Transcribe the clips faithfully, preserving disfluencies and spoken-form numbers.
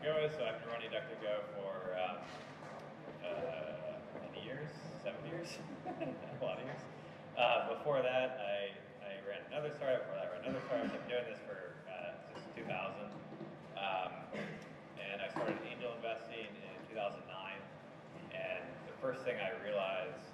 DuckDuckGo is. So I've been running DuckDuckGo for um, uh, many years, seven years, a lot of years. Uh, before that, I, I ran another startup. Before that, I ran another startup. I've been doing this for uh, since two thousand. Um, and I started angel investing in two thousand nine. And the first thing I realized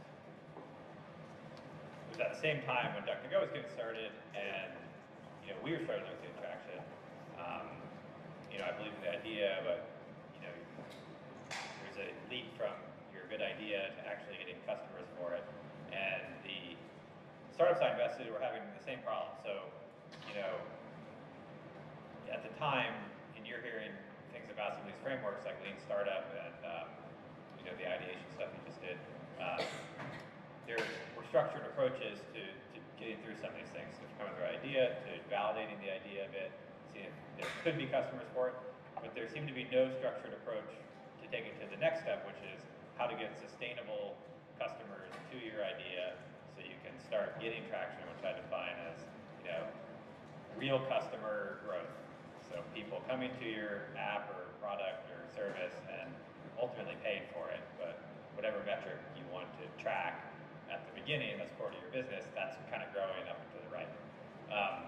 was at the same time when DuckDuckGo was getting started, and you know we were starting to get traction. Um, you know, I believe in the idea, but you know, there's a leap from your good idea to actually getting customers for it. And the startups I invested were having the same problem. So, you know, at the time, and you're hearing things about some of these frameworks like Lean Startup and um, you know the ideation stuff you just did. Uh, there were structured approaches to, to getting through some of these things, to coming with the idea, to validating the idea of it, seeing if there could be customers for it, but there seemed to be no structured approach to take it to the next step, which is how to get sustainable customers to your idea so you can start getting traction, which I define as, you know, real customer growth. So people coming to your app or product or service and ultimately paying for it, but whatever metric you want to track at the beginning that's core to your business, that's kind of growing up and to the right. Um,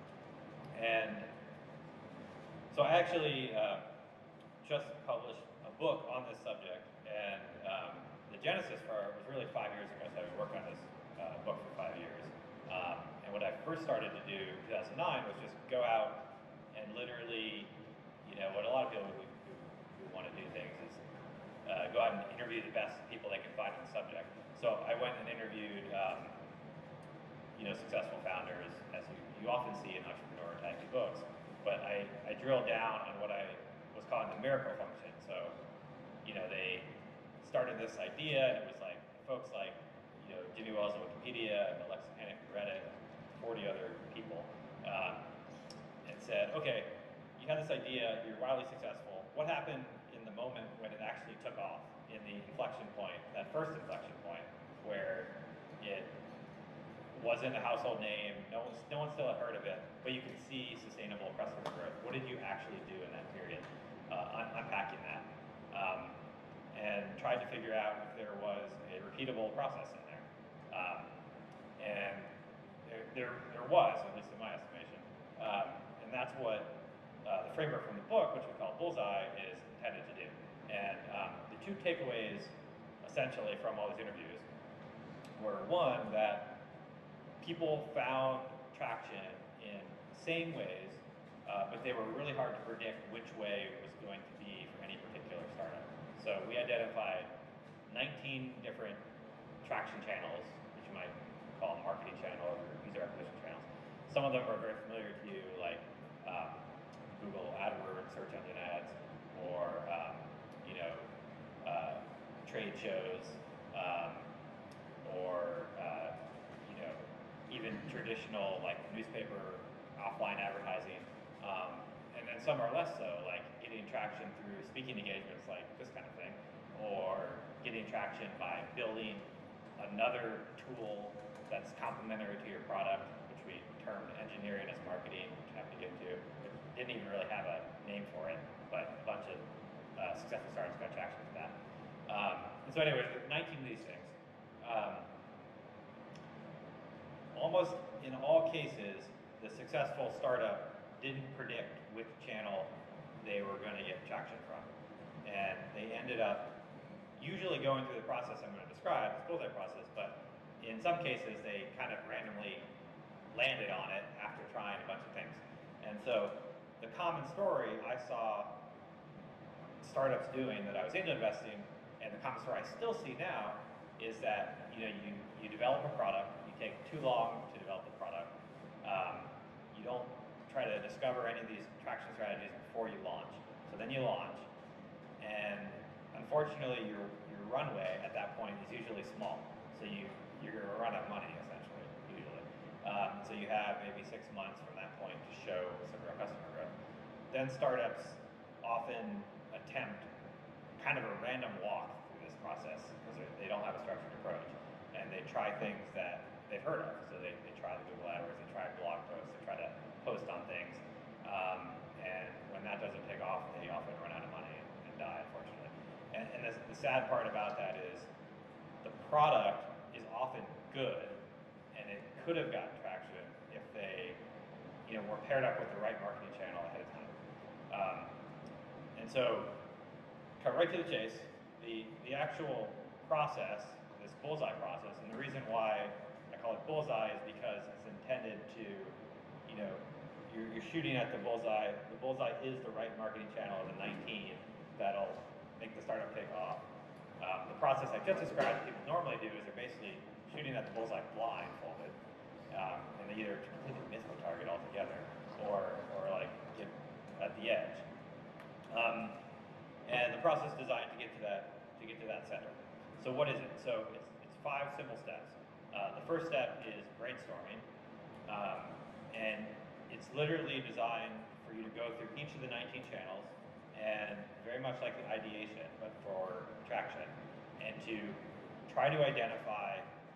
and so I actually uh, just published a book on this subject, and um, the genesis for it was really five years ago, so I've been working on this uh, book for five years. Um, and what I first started to do in two thousand nine was just go out and literally, you know, what a lot of people who, who, who want to do things is uh, go out and interview the best people they can find on the subject. So I went and interviewed, um, you know, successful founders, as you, you often see in entrepreneur type of books. But I, I drilled down on what I was calling the miracle function. So, you know, they started this idea, and it was like folks like, you know, Jimmy Wells of Wikipedia and Alexa Panic from Reddit, and forty other people, um, and said, okay, you had this idea, you're wildly successful. What happened in the moment when it actually took off, in the inflection point, that first inflection point, where it wasn't a household name, no one, no one still had heard of it, but you could see sustainable customer growth. What did you actually do in that period? Uh, un unpacking that. Um, and tried to figure out if there was a repeatable process in there. Um, and there, there, there was, at least in my estimation. Um, and that's what uh, the framework from the book, which we call Bullseye, is intended to do. And um, the two takeaways, essentially, from all these interviews were, one, that people found traction in the same ways, uh, but they were really hard to predict which way it was going to be for any particular startup. So we identified nineteen different traction channels, which you might call marketing channels or user acquisition channels. Some of them are very familiar to you, like um, Google AdWords, search engine ads, or um, you know, uh, trade shows, um, or uh, you know, even traditional like newspaper offline advertising. Um, and then some are less so, like getting traction through speaking engagements like this kind of thing, or getting traction by building another tool that's complementary to your product, which we termed engineering as marketing, which I have to get into. It didn't even really have a name for it, but a bunch of uh, successful startups got traction for that. Um, and so anyway, nineteen of these things. Um, almost in all cases, the successful startup didn't predict which channel they were going to get traction from. And they ended up usually going through the process I'm going to describe, this Bullseye process, but in some cases they kind of randomly landed on it after trying a bunch of things. And so the common story I saw startups doing that I was into investing, and the common story I still see now, is that you know you, you develop a product, you take too long to develop the product, um, you don't try to discover any of these traction strategies before you launch. So then you launch, and unfortunately your, your runway at that point is usually small. So you, you're going to run out of money, essentially, usually. Um, so you have maybe six months from that point to show some real customer growth. Then startups often attempt kind of a random walk through this process because they don't have a structured approach. And they try things that they've heard of. So they, they try the Google AdWords, they try blog posts, they try to post on things. Um, and when that doesn't take off, they often run out of money. the sad part about that is the product is often good, and it could have gotten traction if they, you know, were paired up with the right marketing channel ahead of time. Um, and so, cut right to the chase. The the actual process, this Bullseye process, and the reason why I call it Bullseye is because it's intended to, you know, you're, you're shooting at the bullseye. The bullseye is the right marketing channel of the nineteen that'll make the startup take off. Um, the process I just described that people normally do is they're basically shooting at the bullseye blindfolded, um, and they either completely miss the target altogether, or or like get at the edge. Um, and the process is designed to get to that to get to that center. So what is it? So it's it's five simple steps. Uh, the first step is brainstorming, um, and it's literally designed for you to go through each of the nineteen channels, and very much like the ideation, but for traction, and to try to identify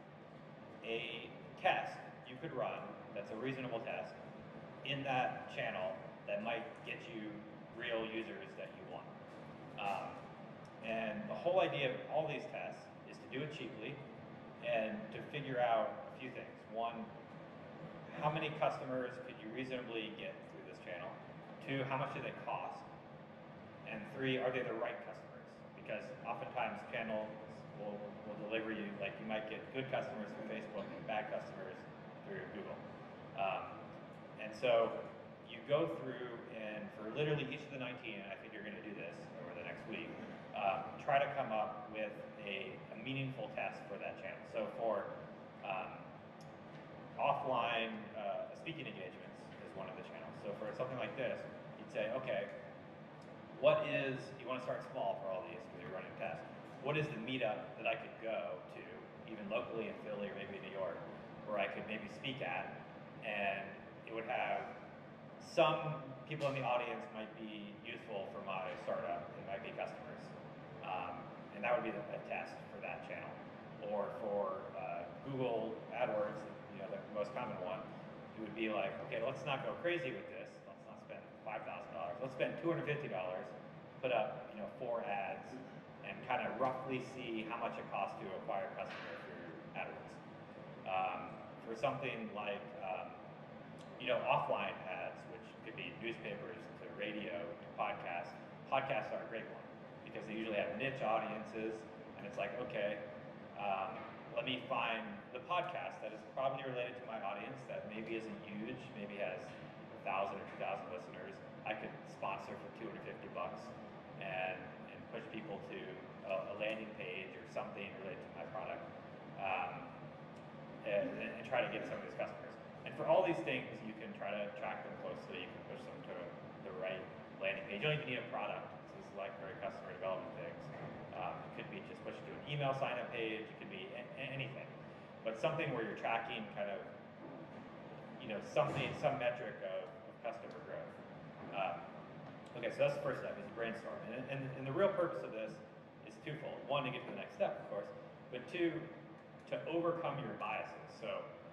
a test you could run that's a reasonable test in that channel that might get you real users that you want. Um, and the whole idea of all these tests is to do it cheaply and to figure out a few things. One, how many customers could you reasonably get through this channel? Two, how much do they cost? And three, are they the right customers? Because oftentimes channels will, will deliver you, like you might get good customers through Facebook and bad customers through Google. Um, and so you go through, and for literally each of the nineteen, and I think you're going to do this over the next week, um, try to come up with a, a meaningful test for that channel. So for um, offline uh, speaking engagements is one of the channels. So for something like this, you'd say, okay, what is, you want to start small for all these because you're running tests. What is the meetup that I could go to, even locally in Philly or maybe New York, where I could maybe speak at, and it would have some people in the audience might be useful for my startup, they might be customers. Um, and that would be the, a test for that channel. Or for uh, Google AdWords, you know, the most common one, it would be like, okay, let's not go crazy with this. Let's not spend five thousand dollars. Let's spend two hundred fifty dollars, put up, you know, four ads, and kind of roughly see how much it costs to acquire a customer through AdWords. Um, for something like, um, you know, offline ads, which could be newspapers to radio to podcasts. Podcasts are a great one because they usually have niche audiences, and it's like, okay, um, let me find the podcast that is probably related to my audience that maybe isn't huge, maybe has a thousand or two thousand listeners. I could sponsor for two hundred fifty bucks and, and push people to a, a landing page or something related to my product, um, and, and try to get some of these customers. And for all these things, you can try to track them closely. You can push them to the right landing page. You don't even need a product. This is like very customer development things. Um, it could be just push to an email sign-up page. It could be a- anything, but something where you're tracking kind of, you know, something, some metric of, of customer growth. Um, okay, so that's the first step, is brainstorm. And, and, and the real purpose of this is twofold. One, to get to the next step, of course, but two, to overcome your biases. So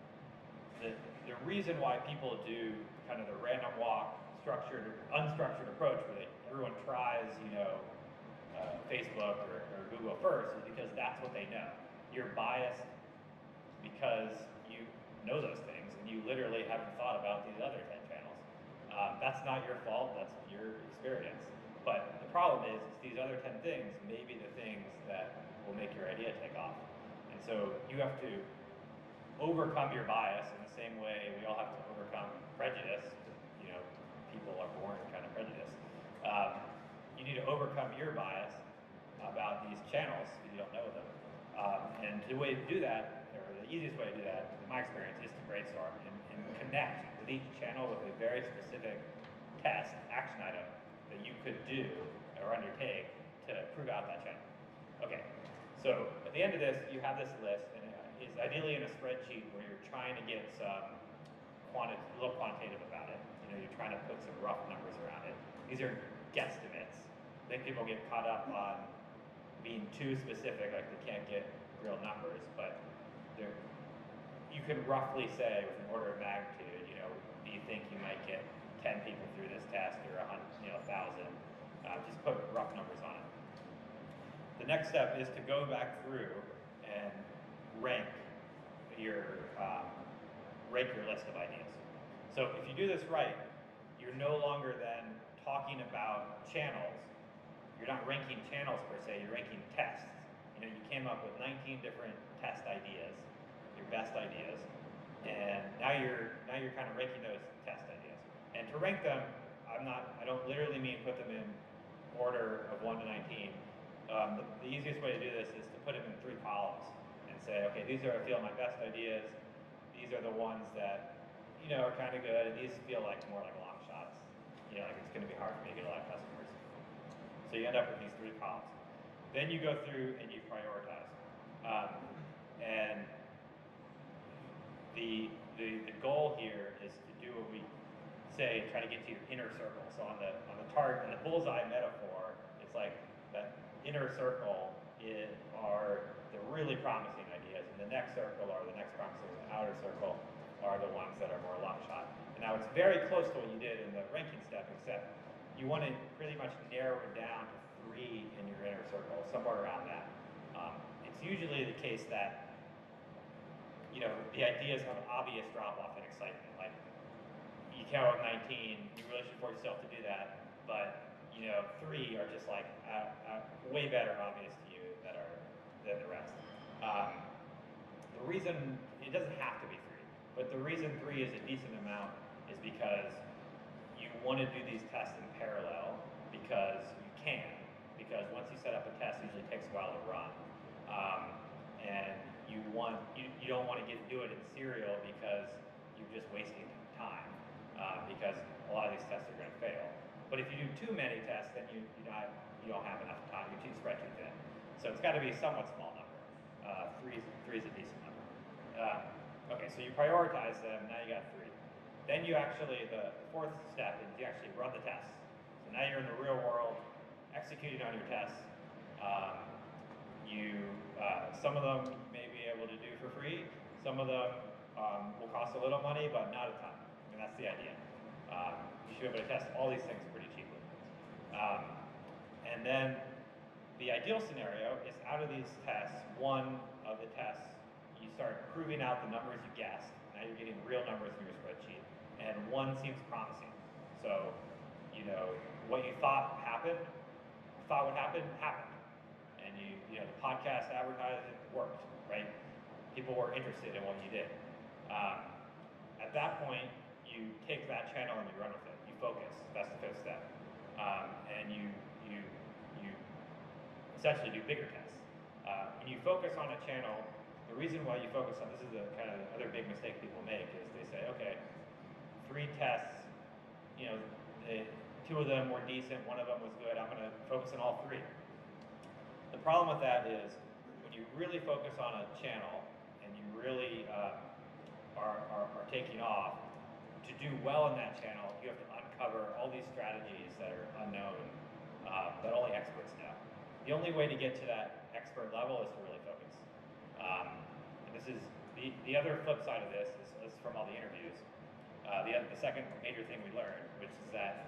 the, the reason why people do kind of the random walk, structured, unstructured approach where they, everyone tries, you know, uh, Facebook or, or Google first is because that's what they know. You're biased because you know those things and you literally haven't thought about these other ten channels. Um, that's not your fault, that's your experience. But the problem is, is these other ten things may be the things that will make your idea take off. And so you have to overcome your bias in the same way we all have to overcome prejudice. You know, people are born kind of prejudiced. Um, you need to overcome your bias about these channels because you don't know them. Um, and the way to do that, or the easiest way to do that, in my experience, is to brainstorm and, and connect with each channel with a very specific test, action item that you could do or undertake to prove out that channel. Okay, so at the end of this, you have this list, and it is ideally in a spreadsheet where you're trying to get some quanti a little quantitative about it. You know, you're trying to put some rough numbers around it. These are guesstimates. I think people get caught up on being too specific, like they can't get real numbers, but you can roughly say with an order of magnitude, you know, do you think you might get ten people through this test or a hundred, you know, a thousand? Uh, just put rough numbers on it. The next step is to go back through and rank your, um, rank your list of ideas. So if you do this right, you're no longer then talking about channels. You're not ranking channels per se, you're ranking tests. You know, you came up with nineteen different test ideas, your best ideas, and now you're now you're kind of ranking those test ideas. And to rank them, I'm not I don't literally mean put them in order of one to nineteen. Um, the, the easiest way to do this is to put them in three columns and say, okay, these are I feel my best ideas. These are the ones that, you know, are kind of good, and these feel like more like long shots. You know, like it's going to be hard for me to get a lot of customers. So you end up with these three columns. Then you go through and you prioritize. Um, and the, the the goal here is to do what we say, try to get to your inner circle. So on the on the target, on the bullseye metaphor, it's like that inner circle is, are the really promising ideas, and the next circle are the next promising, and the outer circle are the ones that are more long shot. And now it's very close to what you did in the ranking step, except you want to pretty much narrow it down to three in your inner circle, somewhere around that. Um, it's usually the case that, you know, the ideas have an obvious drop-off in excitement. Like, you came out with nineteen, you really should force yourself to do that, but, you know, three are just like uh, uh, way better obvious to you that are than the rest. Um, the reason, it doesn't have to be three, but the reason three is a decent amount is because you want to do these tests in parallel because you can. Because once you set up a test, it usually takes a while to run. Um, and you want you, you don't want to get do it in serial because you're just wasting time. Uh, because a lot of these tests are going to fail. But if you do too many tests, then you you not you don't have enough time. You're too spread too thin. So it's got to be a somewhat small number. Uh, three is three is a decent number. Uh, okay, so you prioritize them. Now you got three. Then you actually the fourth step is you actually run the tests. So now you're in the real world, executing on your tests. Um, you uh, some of them you may be able to do for free. Some of them um, will cost a little money, but not a ton. And that's the idea. Um, you should be able to test all these things pretty cheaply. Um, and then the ideal scenario is out of these tests, one of the tests, you start proving out the numbers you guessed. Now you're getting real numbers in your spreadsheet. And one seems promising. So, you know, what you thought happened, thought would happen, happened. And you, you know, the podcast advertising worked, right? People were interested in what you did. Um, at that point, you take that channel and you run with it. You focus. That's the fifth step. Um, and you you you essentially do bigger tests. Uh, and you focus on a channel. The reason why you focus on this is the kind of the other big mistake people make is they say, okay, three tests. You know, the, two of them were decent. One of them was good. I'm going to focus on all three. The problem with that is when you really focus on a channel and you really uh, are, are, are taking off, to do well in that channel, you have to uncover all these strategies that are unknown, uh, that only experts know. The only way to get to that expert level is to really focus. Um, and this is the, the other flip side of this is, is from all the interviews. Uh, the, the second major thing we learned, which is that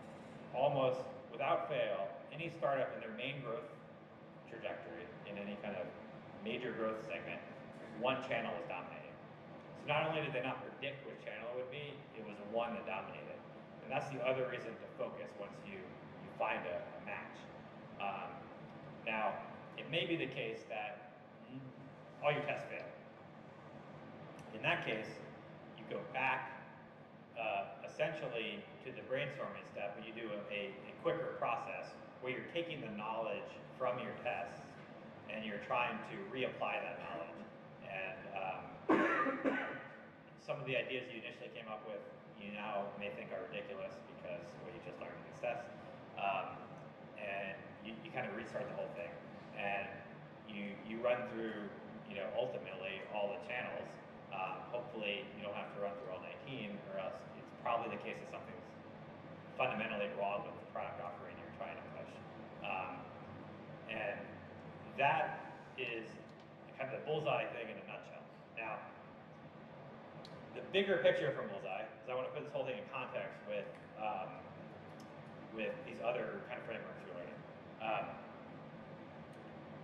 almost without fail, any startup in their main growth trajectory, in any kind of major growth segment, one channel is dominating. So not only did they not predict which channel it would be, it was one that dominated. And that's the other reason to focus once you, you find a, a match. Um, now, it may be the case that all your tests fail. In that case, you go back uh, essentially to the brainstorming step, where you do a, a, a quicker process where you're taking the knowledge from your tests and you're trying to reapply that knowledge. And um, some of the ideas you initially came up with, you now may think are ridiculous because what you just learned in these tests. Um, and you, you kind of restart the whole thing. And you, you run through, you know, ultimately all the channels. Um, hopefully you don't have to run through all nineteen, or else it's probably the case that something's fundamentally wrong with the product offering you're trying to push. Um, and that is kind of the Bullseye thing in a nutshell. Now, the bigger picture from Bullseye is I want to put this whole thing in context with um, with these other kind of frameworks we're learning. Um,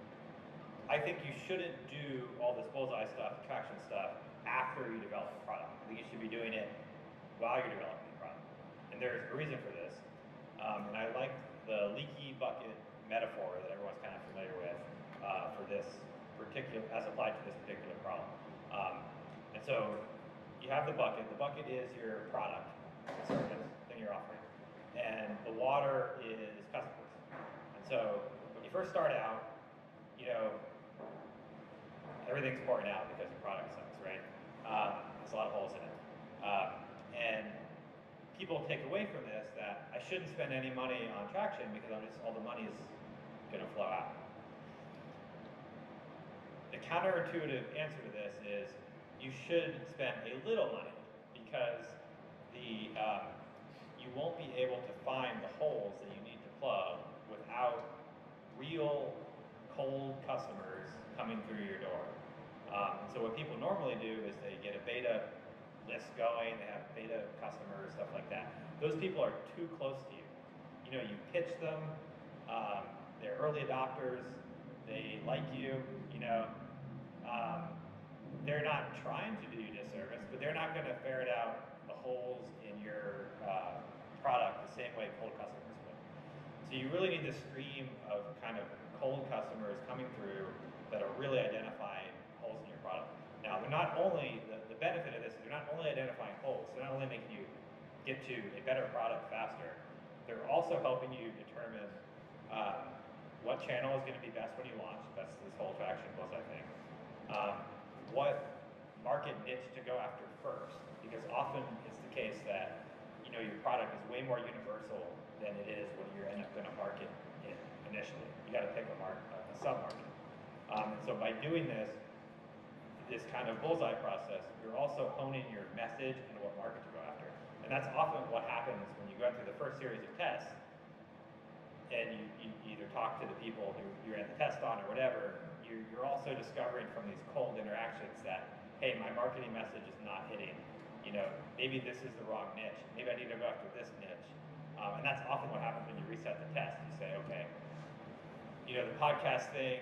I think you shouldn't do all this Bullseye stuff, traction stuff, after you develop the product. I think you should be doing it while you're developing the product. And there's a reason for this. Um, and I like the leaky bucket metaphor that everyone's kind of familiar with uh, for this particular, as applied to this particular problem. Um, and so you have the bucket. The bucket is your product, the service thing you're offering. And the water is customers. And so when you first start out, you know, everything's pouring out because your product sucks, right? Um, there's a lot of holes in it. Um, and people take away from this that I shouldn't spend any money on traction because I'm just, all the money is going to flow out. The counterintuitive answer to this is you should spend a little money because the um, you won't be able to find the holes that you need to plug without real cold customers coming through your door. Um, so what people normally do is they get a beta list going, they have beta customers, stuff like that. Those people are too close to you. You know, you pitch them, um, they're early adopters, they like you, you know. Um, they're not trying to do you disservice, but they're not going to ferret out the holes in your uh, product the same way cold customers would. So you really need this stream of kind of cold customers coming through that are really identifying holes in your product. Now, they're not only, the, the benefit of this is they're not only identifying holes, they're not only making you get to a better product faster, they're also helping you determine uh, what channel is going to be best when you launch. That's this whole traction Bullseye thing. Um, what market niche to go after first, because often it's the case that, you know, your product is way more universal than it is what you're end up going to market in initially. You got to pick a, mark, a sub-market. Um, and so by doing this, this kind of bullseye process, you're also honing your message and what market to go after. And that's often what happens when you go through the first series of tests, and you, you either talk to the people who you ran the test on or whatever, you're, you're also discovering from these cold interactions that, hey, my marketing message is not hitting. You know, maybe this is the wrong niche. Maybe I need to go after this niche. Um, and that's often what happens when you reset the test. You say, okay, you know, the podcast thing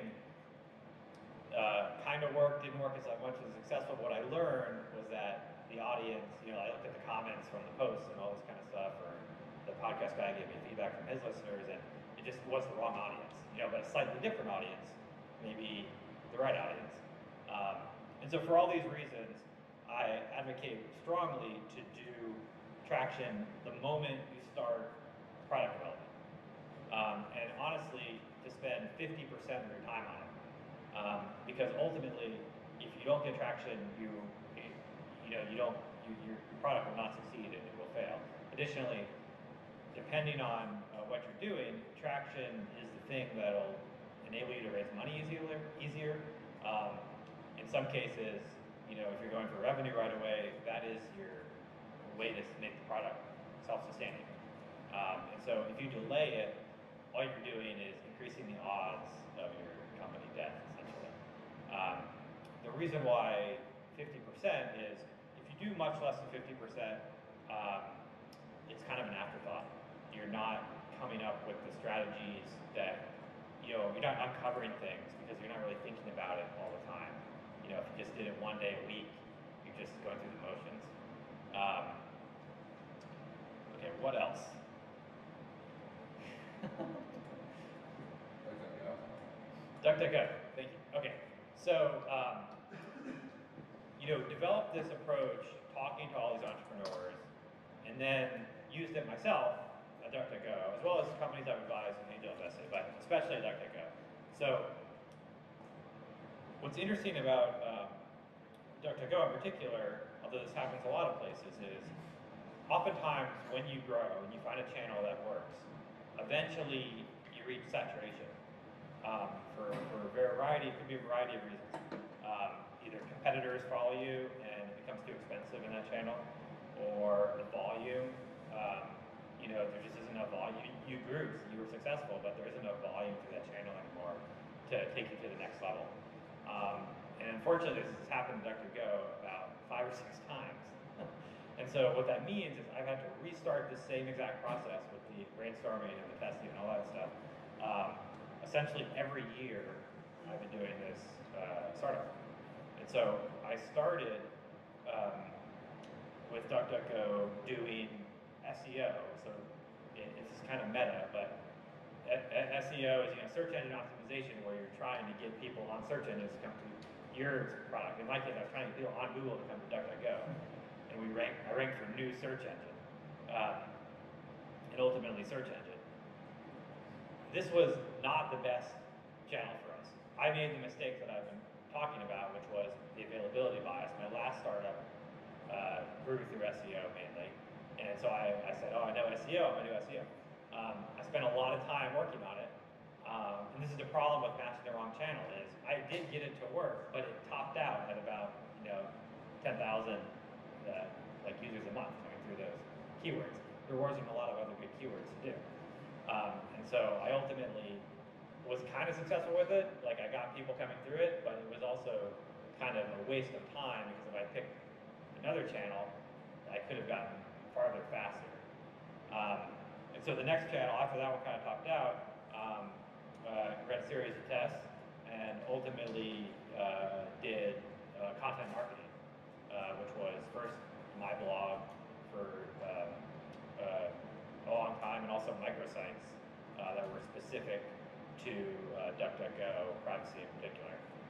uh, kind of worked, didn't work as much as successful. What I learned was that the audience, you know, I looked at the comments from the posts and all this kind of stuff, or the podcast guy gave me feedback from his listeners, and it just was the wrong audience, you know, but a slightly different audience, maybe the right audience. Um, and so for all these reasons, I advocate strongly to do traction the moment you start product development. Um, and honestly, to spend fifty percent of your time on it. Um, because ultimately, if you don't get traction, you, you, you know, you don't, you, your, your product will not succeed and it will fail. Additionally, depending on uh, what you're doing, traction is the thing that'll enable you to raise money easier. easier. Um, in some cases, you know, if you're going for revenue right away, that is your way to make the product self-sustaining. Um, and so if you delay it, all you're doing is increasing the odds of your company death, essentially. Um, the reason why fifty percent is, if you do much less than fifty percent, um, it's kind of an afterthought. You're not coming up with the strategies that, you know, you're not uncovering things because you're not really thinking about it all the time. You know, if you just did it one day a week, you're just going through the motions. Um, okay, what else? DuckDuckGo, thank you. Okay, so, um, you know, develop this approach, talking to all these entrepreneurs, and then used it myself at DuckDuckGo, as well as companies I've advised and angel invested, but especially at DuckDuckGo. So, what's interesting about um, DuckDuckGo in particular, although this happens a lot of places, is oftentimes when you grow and you find a channel that works, eventually you reach saturation. Um, for, for a variety, it could be a variety of reasons. Um, either competitors follow you and it becomes too expensive in that channel, or the volume, um, you know, there just isn't enough volume. You, you grew, you were successful, but there isn't enough volume through that channel anymore to take you to the next level. Um, and unfortunately, this has happened to DuckDuckGo about five or six times. And so what that means is I've had to restart the same exact process with the brainstorming and the testing and all that stuff, um, essentially every year I've been doing this uh, startup. And so I started um, with DuckDuckGo doing S E O. So it, it's kind of meta, but S E O is, you know, search engine optimization, where you're trying to get people on search engines to come to your product. In my case, I was trying to get people on Google to come to DuckDuckGo, and we rank. I ranked for new search engine, um, and ultimately search engine. This was not the best channel for us. I made the mistake that I've been talking about, which was the availability bias. My last startup uh, grew through S E O mainly, and so I, I said, oh, I know S E O, I'm gonna do S E O. Um, I spent a lot of time working on it, um, and this is the problem with matching the wrong channel. Is I did get it to work, but it topped out at about, you know, ten thousand uh, like users a month coming through those keywords. There wasn't a lot of other good keywords to do, um, and so I ultimately was kind of successful with it. Like, I got people coming through it, but it was also kind of a waste of time, because if I picked another channel, I could have gotten farther faster. Um, and so the next channel, after that one kind of topped out, um, uh, ran a series of tests, and ultimately uh, did uh, content marketing, uh, which was first my blog for um, uh, a long time, and also microsites uh, that were specific to uh, DuckDuckGo, privacy in particular.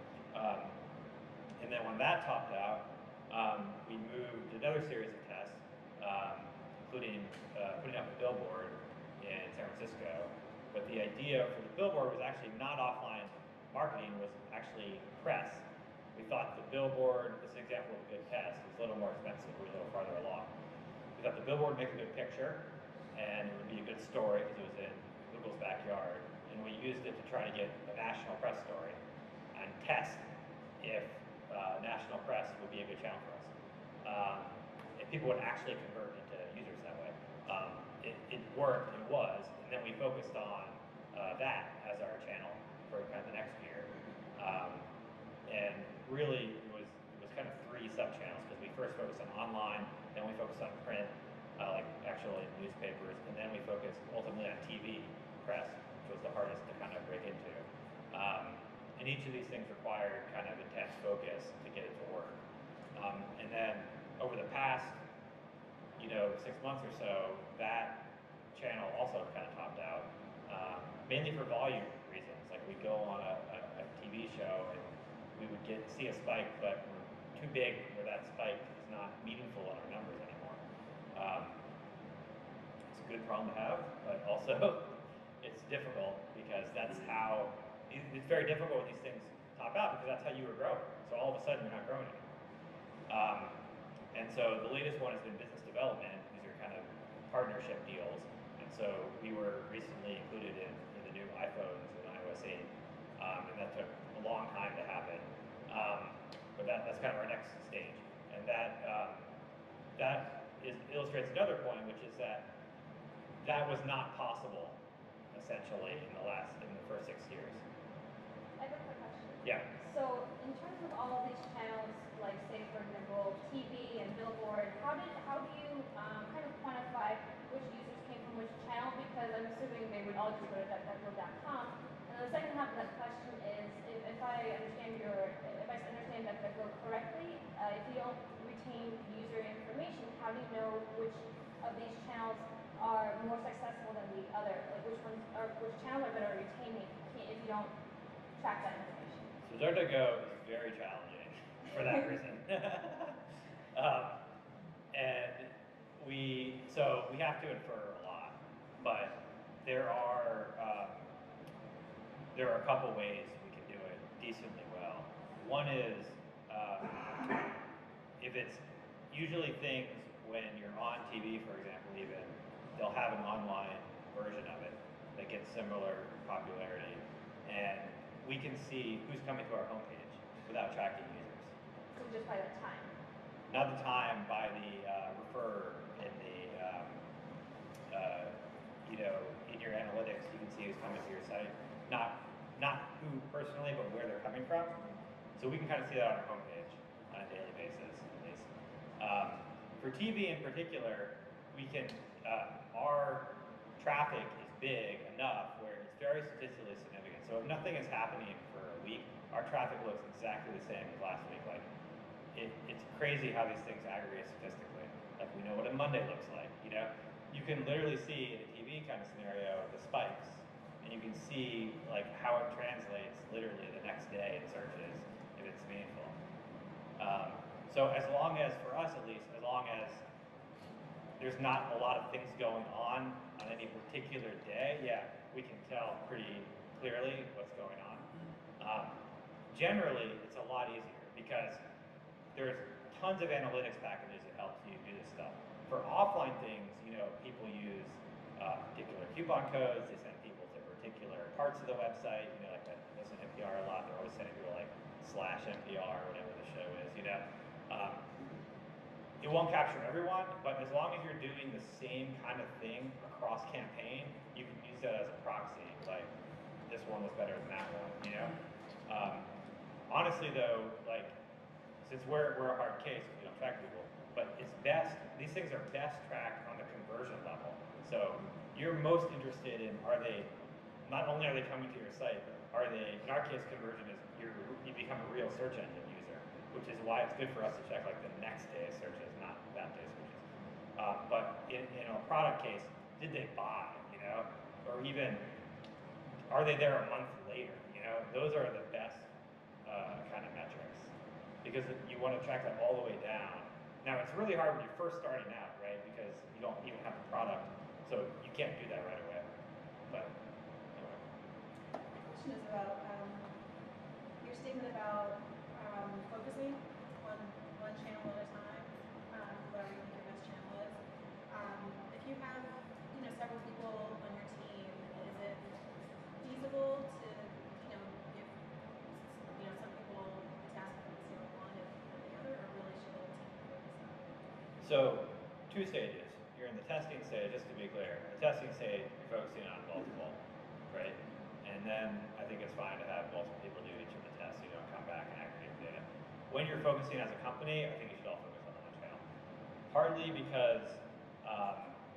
Um, and then when that topped out, um, we moved another series of tests, um, including uh, putting up a billboard in San Francisco. But the idea for the billboard was actually not offline marketing, was actually press. We thought the billboard, this is an example of a good test, it was a little more expensive, we were a little farther along. We thought the billboard would make a good picture, and it would be a good story because it was in Google's backyard. And we used it to try to get a national press story and test if uh, national press would be a good channel for us. Um, if people would actually convert into users that way. Um, it, it worked, it was, and then we focused on uh, that as our channel for kind of the next year. Um, and really, it was, it was kind of three sub-channels, because we first focused on online, then we focused on print, uh, like actually newspapers, and then we focused ultimately on T V press, was the hardest to kind of break into. Um, and each of these things required kind of intense focus to get it to work. Um, and then over the past, you know, six months or so, that channel also kind of topped out, um, mainly for volume reasons. Like, we'd go on a, a, a T V show and we would get see a spike, but we're too big where that spike is not meaningful in our numbers anymore. Um, it's a good problem to have, but also it's difficult, because that's how, it's very difficult when these things top out, because that's how you were growing. So all of a sudden you're not growing anymore. Um, and so the latest one has been business development. These are kind of partnership deals. And so we were recently included in, in the new iPhones and i O S eight, um, and that took a long time to happen. Um, but that, that's kind of our next stage. And that, um, that is, illustrates another point, which is that that was not possible essentially in the last, in the first six years. I have a quick question. Yeah. So in terms of all of these channels, like say for example T V and billboard, how did how do you um, kind of quantify which users came from which channel? Because I'm assuming they would all just go to duck duck go dot com. And the second half of that question is, if, if I understand your if I understand DuckDuckGo correctly, uh, if you don't retain user information, how do you know which of these channels are more successful than the other? Like, which ones are, which channels are better at retaining if you don't track that information? So DuckDuckGo is very challenging for that reason. um, and we, so we have to infer a lot, but there are, um, there are a couple ways we can do it decently well. One is, um, if it's usually things when you're on T V, for example, even, they'll have an online version of it that gets similar popularity, and we can see who's coming to our homepage without tracking users. So just by the time? Not the time, by the uh, refer in the, um, uh, you know, in your analytics, you can see who's coming to your site. Not, not who personally, but where they're coming from. So we can kind of see that on our homepage on a daily basis, at least. Um, for T V in particular, we can, uh, our traffic is big enough where it's very statistically significant. So if nothing is happening for a week, our traffic looks exactly the same as last week. Like, it, it's crazy how these things aggregate statistically. Like, we know what a Monday looks like, you know? You can literally see in a T V kind of scenario the spikes, and you can see like how it translates literally the next day in searches if it's meaningful. Um, so as long as, for us at least, as long as there's not a lot of things going on on any particular day, yeah, we can tell pretty clearly what's going on. Um, generally, it's a lot easier because there's tons of analytics packages that help you do this stuff. For offline things, you know, people use uh, particular coupon codes. They send people to particular parts of the website. You know, like I listen to N P R a lot. They're always sending people like slash N P R or whatever the show is. You know, um, it won't capture everyone, but as long as you're doing the same kind of thing across campaign, you can use that as a proxy. Like, this one was better than that one. You know. Um, honestly, though, like, since we're we're a hard case, we don't track people. But it's best, these things are best tracked on the conversion level. So you're most interested in, are they, not only are they coming to your site, but are they, in our case, conversion is you're, you become a real search engine user, which is why it's good for us to check like the next day of searches, not that day searches. Uh, but in, in a product case, did they buy, you know? Or even, are they there a month later, you know? Those are the best uh, kind of metrics. Because you want to track that all the way down. Now, it's really hard when you're first starting out, right? Because you don't even have the product, so you can't do that right away. But anyway. My question is about um, your statement about um, focusing on one channel at a time, um, whatever you think your best channel is. Um, if you have, you know, several people on your team, is it feasible to, you know, give, you know, some people a task focusing on one and the other, or really should the team focus on? So, two stages. You're in the testing stage, just to be clear. The testing stage, you're focusing on multiple, right? And then I think it's fine to have multiple people do each of the tests so you don't come back and aggregate the data. When you're focusing as a company, I think you should all focus on the one channel. Partly because, um,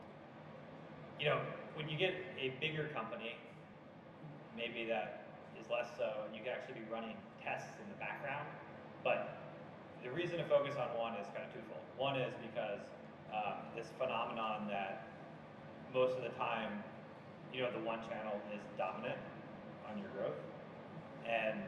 you know, when you get a bigger company, maybe that is less so, you can actually be running tests in the background. But the reason to focus on one is kind of twofold. One is because um, this phenomenon that most of the time, you know, the one channel is dominant on your growth. And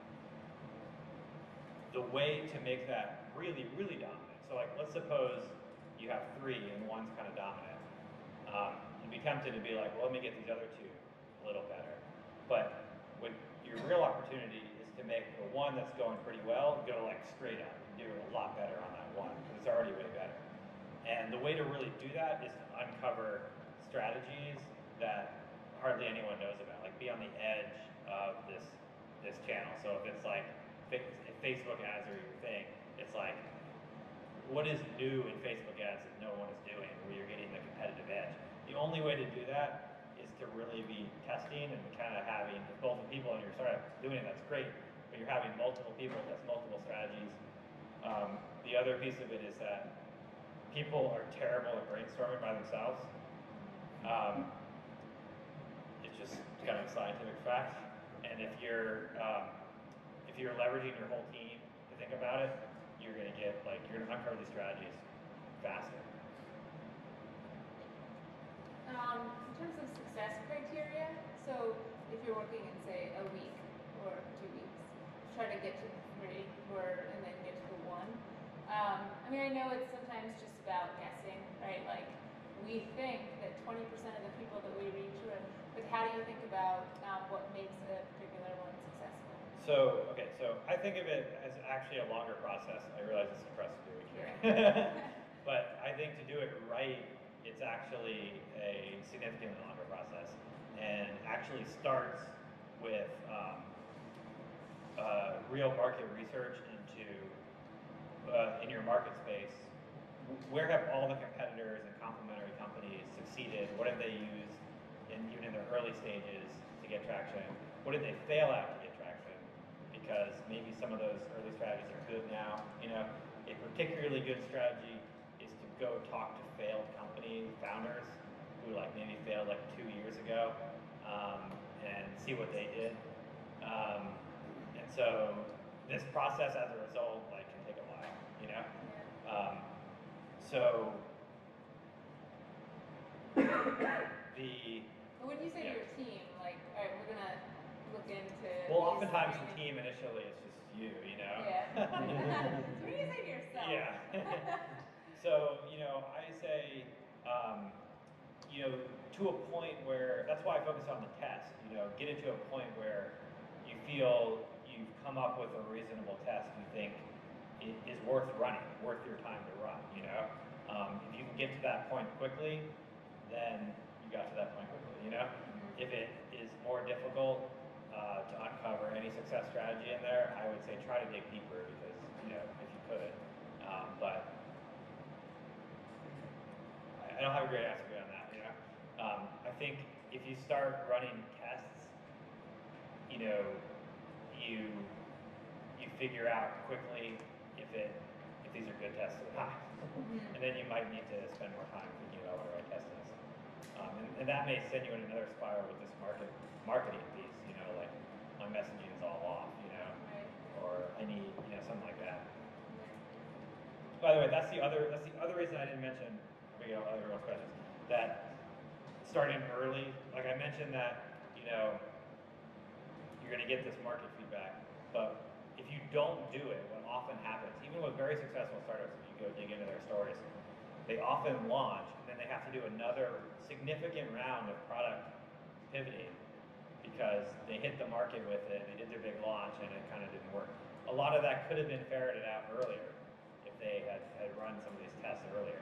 the way to make that really, really dominant, so like let's suppose you have three and one's kind of dominant. Um, you'd be tempted to be like, well, let me get these other two a little better. But what your real opportunity is to make the one that's going pretty well go like straight up and do a lot better on that one because it's already way better. And the way to really do that is to uncover strategies that hardly anyone knows about, like be on the edge of this this channel. So if it's like if Facebook ads are your thing, it's like what is new in Facebook ads that no one is doing where you're getting the competitive edge. The only way to do that is to really be testing and kind of having both the people in your startup doing it, that's great, but you're having multiple people, that's multiple strategies. Um, the other piece of it is that people are terrible at brainstorming by themselves. Um, it's just kind of a scientific fact. And if you're um, if you're leveraging your whole team to think about it, you're going to get like you're going to uncover these strategies faster. Um, in terms of success criteria, so if you're working in say a week or two weeks, try to get to the three or and then get to the one. Um, I mean, I know it's sometimes just about guessing, right? Like we think that twenty percent of the people that we reach are, but how do you think about um, what makes a particular one successful? So, okay, so I think of it as actually a longer process. I realize it's impressive to do it here. But I think to do it right, it's actually a significantly longer process and actually starts with um, uh, real market research into, uh, in your market space, where have all the competitors and complementary companies succeeded? What have they used in, even in their early stages to get traction? What did they fail at to get traction? Because maybe some of those early strategies are good now. You know, a particularly good strategy is to go talk to failed company founders who like maybe failed like two years ago um, and see what they did. Um, and so this process, as a result, like can take a while, you know. Um, so the But when you say yeah. to your team, like, all right, we're gonna look into. Well, these oftentimes the things. team initially it's just you, you know. Yeah. So what do you say to yourself? Yeah. So, you know, I say, um, you know, to a point where, that's why I focus on the test, you know, get it to a point where you feel you've come up with a reasonable test you think it is worth running, worth your time to run, you know. Um, if you can get to that point quickly, then you got to that point quickly, you know. Mm-hmm. If it is more difficult uh, to uncover any success strategy in there, I would say try to dig deeper because, you know, if you could. Um, but I don't have a great answer for you on that, you know. Um, I think if you start running tests, you know, you you figure out quickly if it if these are good tests or not, Mm-hmm. and then you might need to spend more time thinking about what the right test is. Um, and, and that may send you in another spiral with this market marketing piece, you know, like my messaging is all off, you know, Right. or I need, you know, something like that. By the way, that's the other that's the other reason I didn't mention. We get everyone's questions. That starting early, like I mentioned, that you know you're going to get this market feedback, but if you don't do it, what often happens, even with very successful startups, if you go dig into their stories, they often launch and then they have to do another significant round of product pivoting because they hit the market with it, they did their big launch, and it kind of didn't work. A lot of that could have been ferreted out earlier if they had, had run some of these tests earlier.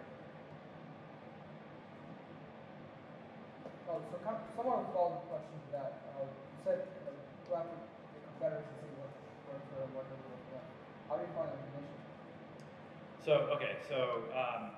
Oh, so kind of, somewhat of a follow-up question to that. Uh, you said uh, go after the competitors and see what works for them, what doesn't work for them. How do you find information? So, okay, so, um,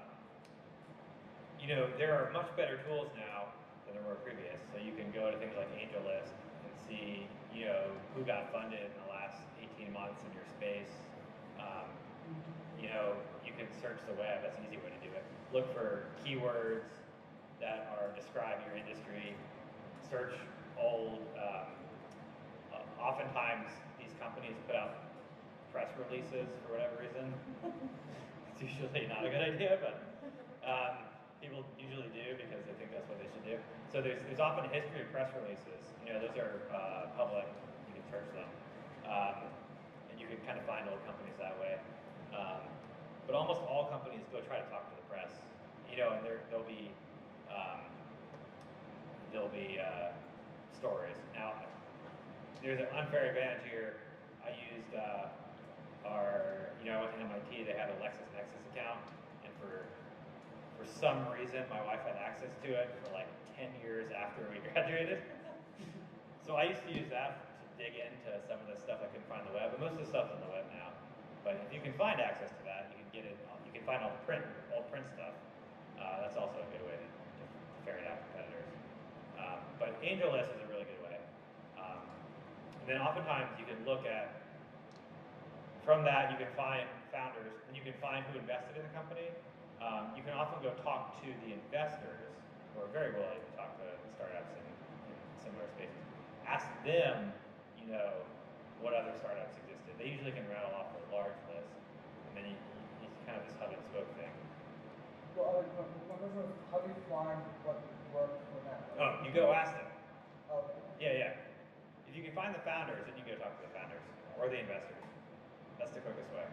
you know, there are much better tools now than there were previous. So you can go to things like AngelList and see, you know, who got funded in the last eighteen months in your space. Um, you know, you can search the web, that's an easy way to do it. Look for keywords that are describe your industry, search old, um, uh, oftentimes these companies put out press releases for whatever reason. It's usually not a good idea, but um, people usually do because they think that's what they should do. So there's, there's often a history of press releases. You know, those are uh, public, you can search them. Um, and you can kind of find old companies that way. Um, but almost all companies go try to talk to the press, you know, and there, there'll be Um, there'll be uh, stories. Now, there's an unfair advantage here. I used uh, our, you know, I went to M I T, they had a LexisNexis account, and for for some reason, my wife had access to it for like ten years after we graduated. So I used to use that to dig into some of the stuff I couldn't find on the web, but most of the stuff's on the web now. But if you can find access to that, you can get it, you can find all the print, old print stuff. Uh, that's also a good way to ferret out competitors. Um, but AngelList is a really good way. Um, and then oftentimes you can look at, from that you can find founders, and you can find who invested in the company. Um, you can often go talk to the investors who are very willing to talk to startups in, in similar spaces. Ask them, you know, what other startups existed. They usually can rattle off a large list, and then you, you, it's kind of this hub and spoke thing. Well, uh, my question is, how do you find what works for them? Oh, you go ask them. Oh, Yeah, yeah. If you can find the founders, then you go talk to the founders or the investors. That's the quickest way.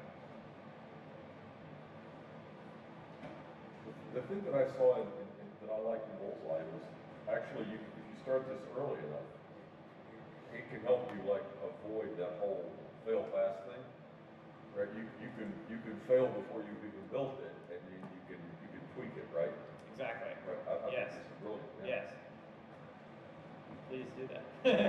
The thing that I saw in, in, in, that I liked in Bullseye was actually you, if you start this early enough, it can help you like avoid that whole fail fast thing. Right? You you can you can fail before you've even built it, and you, you can you can tweak it, right? Exactly. Right. I, I Yes. think this is brilliant. Yeah. Yes. Please do that.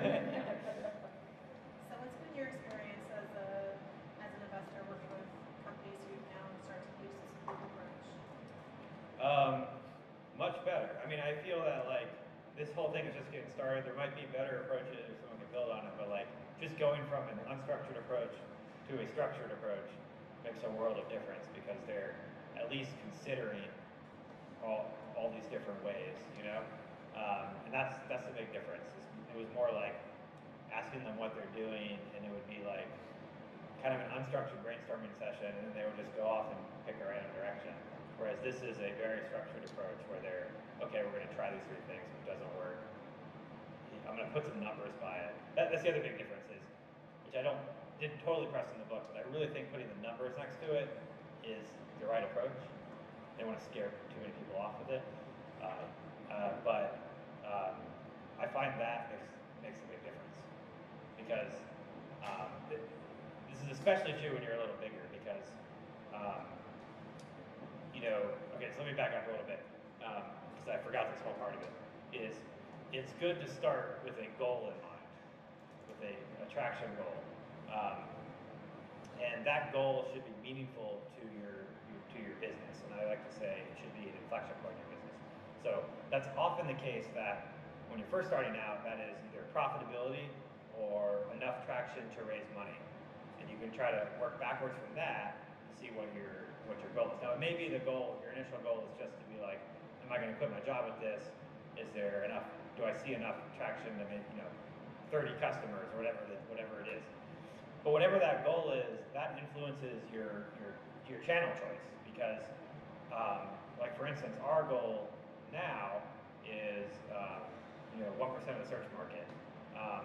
So what's been your experience as a as an investor working with companies who now start to use this group approach? Um, much better. I mean, I feel that like this whole thing is just getting started. There might be better approaches if someone can build on it, but like just going from an unstructured approach to a structured approach makes a world of difference because they're at least considering all all these different ways, you know. Um, and that's that's the big difference. It was more like asking them what they're doing, and it would be like kind of an unstructured brainstorming session, and then they would just go off and pick a random direction. Whereas this is a very structured approach where they're, okay, we're going to try these three things. If it doesn't work, I'm going to put some numbers by it. That, that's the other big difference is, which I don't didn't totally press in the book, but I really think putting the numbers next to it is the right approach. They don't want to scare too many people off with it, uh, uh, but um, I find that makes makes a big difference because um, th this is especially true when you're a little bigger because. Um, You know, okay, so let me back up a little bit, because um, I forgot this whole part of it, is it's good to start with a goal in mind, with a attraction goal. Um, and that goal should be meaningful to your, your to your business. And I like to say it should be an inflection point in your business. So that's often the case that when you're first starting out, that is either profitability or enough traction to raise money. And you can try to work backwards from that to see what your what your goal is. Now, maybe the goal, your initial goal is just to be like, am I going to quit my job at this? Is there enough, do I see enough traction to make, you know, thirty customers or whatever, the, whatever it is. But whatever that goal is, that influences your, your, your channel choice because, um, like for instance, our goal now is, uh, you know, one percent of the search market. Um,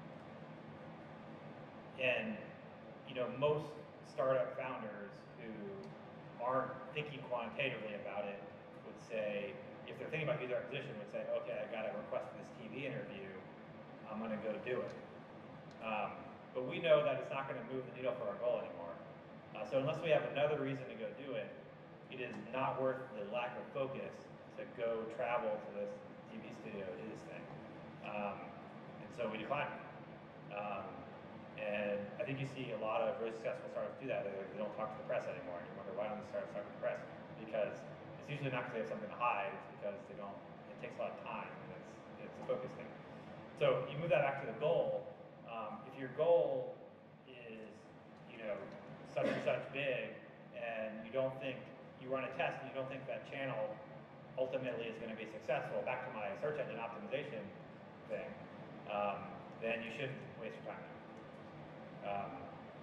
and, you know, most startup founders who aren't thinking quantitatively about it would say, if they're thinking about user acquisition, would say, okay, I got a request for this T V interview, I'm going to go do it. Um, but we know that it's not going to move the needle for our goal anymore. Uh, so unless we have another reason to go do it, it is not worth the lack of focus to go travel to this T V studio to do this thing. Um, and so we decline. Um, And I think you see a lot of really successful startups do that. They, they don't talk to the press anymore. And you wonder, why don't these startups talk to the press? Because it's usually not because they have something to hide. It's because they don't, it takes a lot of time. And it's, it's a focus thing. So you move that back to the goal. Um, if your goal is, you know, such and such big, and you don't think, you run a test and you don't think that channel ultimately is going to be successful, back to my search engine optimization thing, um, then you shouldn't waste your time. Um,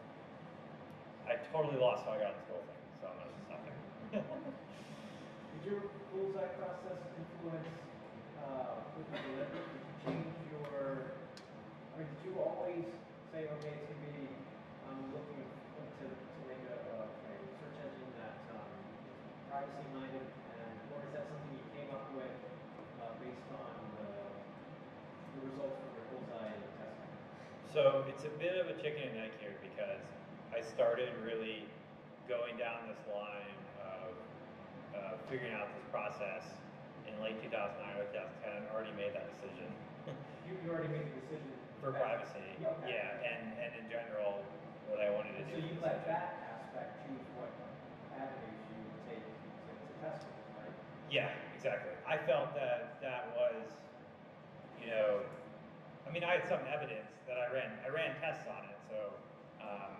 I totally lost how I got this whole thing, so I'm gonna just stop there. Did your Bullseye process influence uh, what you delivered? Did you change your, I mean, did you always say, okay, it's gonna be, um, looking to, to make a, a, a search engine that's um, privacy minded, and, or is that something you came up with uh, based on the, the results from your Bullseye testing? So it's a bit of a chicken and egg here because I started really going down this line of uh, figuring out this process in late two thousand nine or two thousand ten. I already made that decision. You, you already made the decision. For that, privacy, okay. yeah, and, and in general, what I wanted to and do. So you let that aspect choose what avenues you would take to, to test it, right? Yeah, exactly. I felt that that was, you know, I mean, I had some evidence that I ran. I ran tests on it, so um,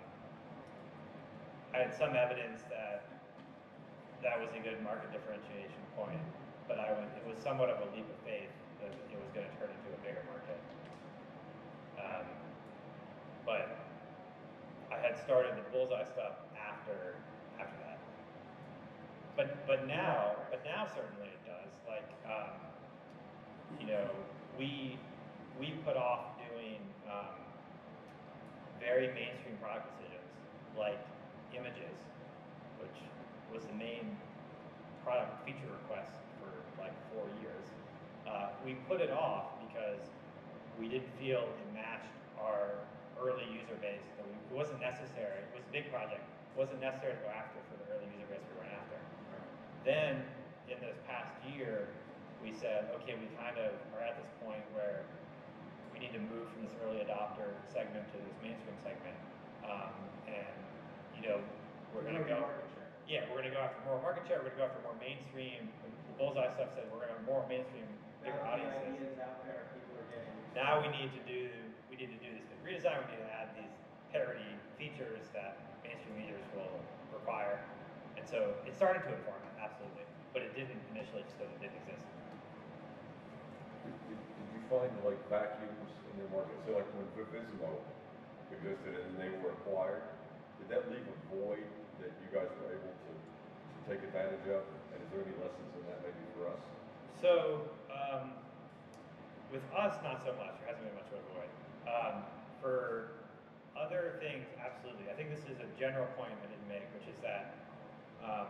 I had some evidence that that was a good market differentiation point. But I was, it was somewhat of a leap of faith that it was going to turn into a bigger market. Um, but I had started the Bullseye stuff after after that. But but now, but now certainly it does. Like um, you know, we we put off doing um, very mainstream product decisions like images, which was the main product feature request for like four years. Uh, we put it off because we didn't feel it matched our early user base. That we, it wasn't necessary. It was a big project. It wasn't necessary to go after for the early user base we went after. Then in this past year, we said, okay, we kind of are at this point where we need to move from this early adopter segment to this mainstream segment. Um, and, you know, we're going to go, yeah, we're going to go after more market share. We're going to go after more mainstream. The Bullseye stuff said we're going to have more mainstream, bigger now audiences. The ideas out there, people are getting. Now we need to do, we need to do this big redesign. We need to add these parity features that mainstream users will require. And so it started to inform it, absolutely. But it didn't initially just because it didn't exist. did, did, did you find like vacuums in your market? So like when Vivismo existed and they were acquired, did that leave a void that you guys were able to, to take advantage of? And is there any lessons in that maybe for us? So, um, with us, not so much. There hasn't been much of a void. Um, for other things, absolutely. I think this is a general point I didn't make, which is that um,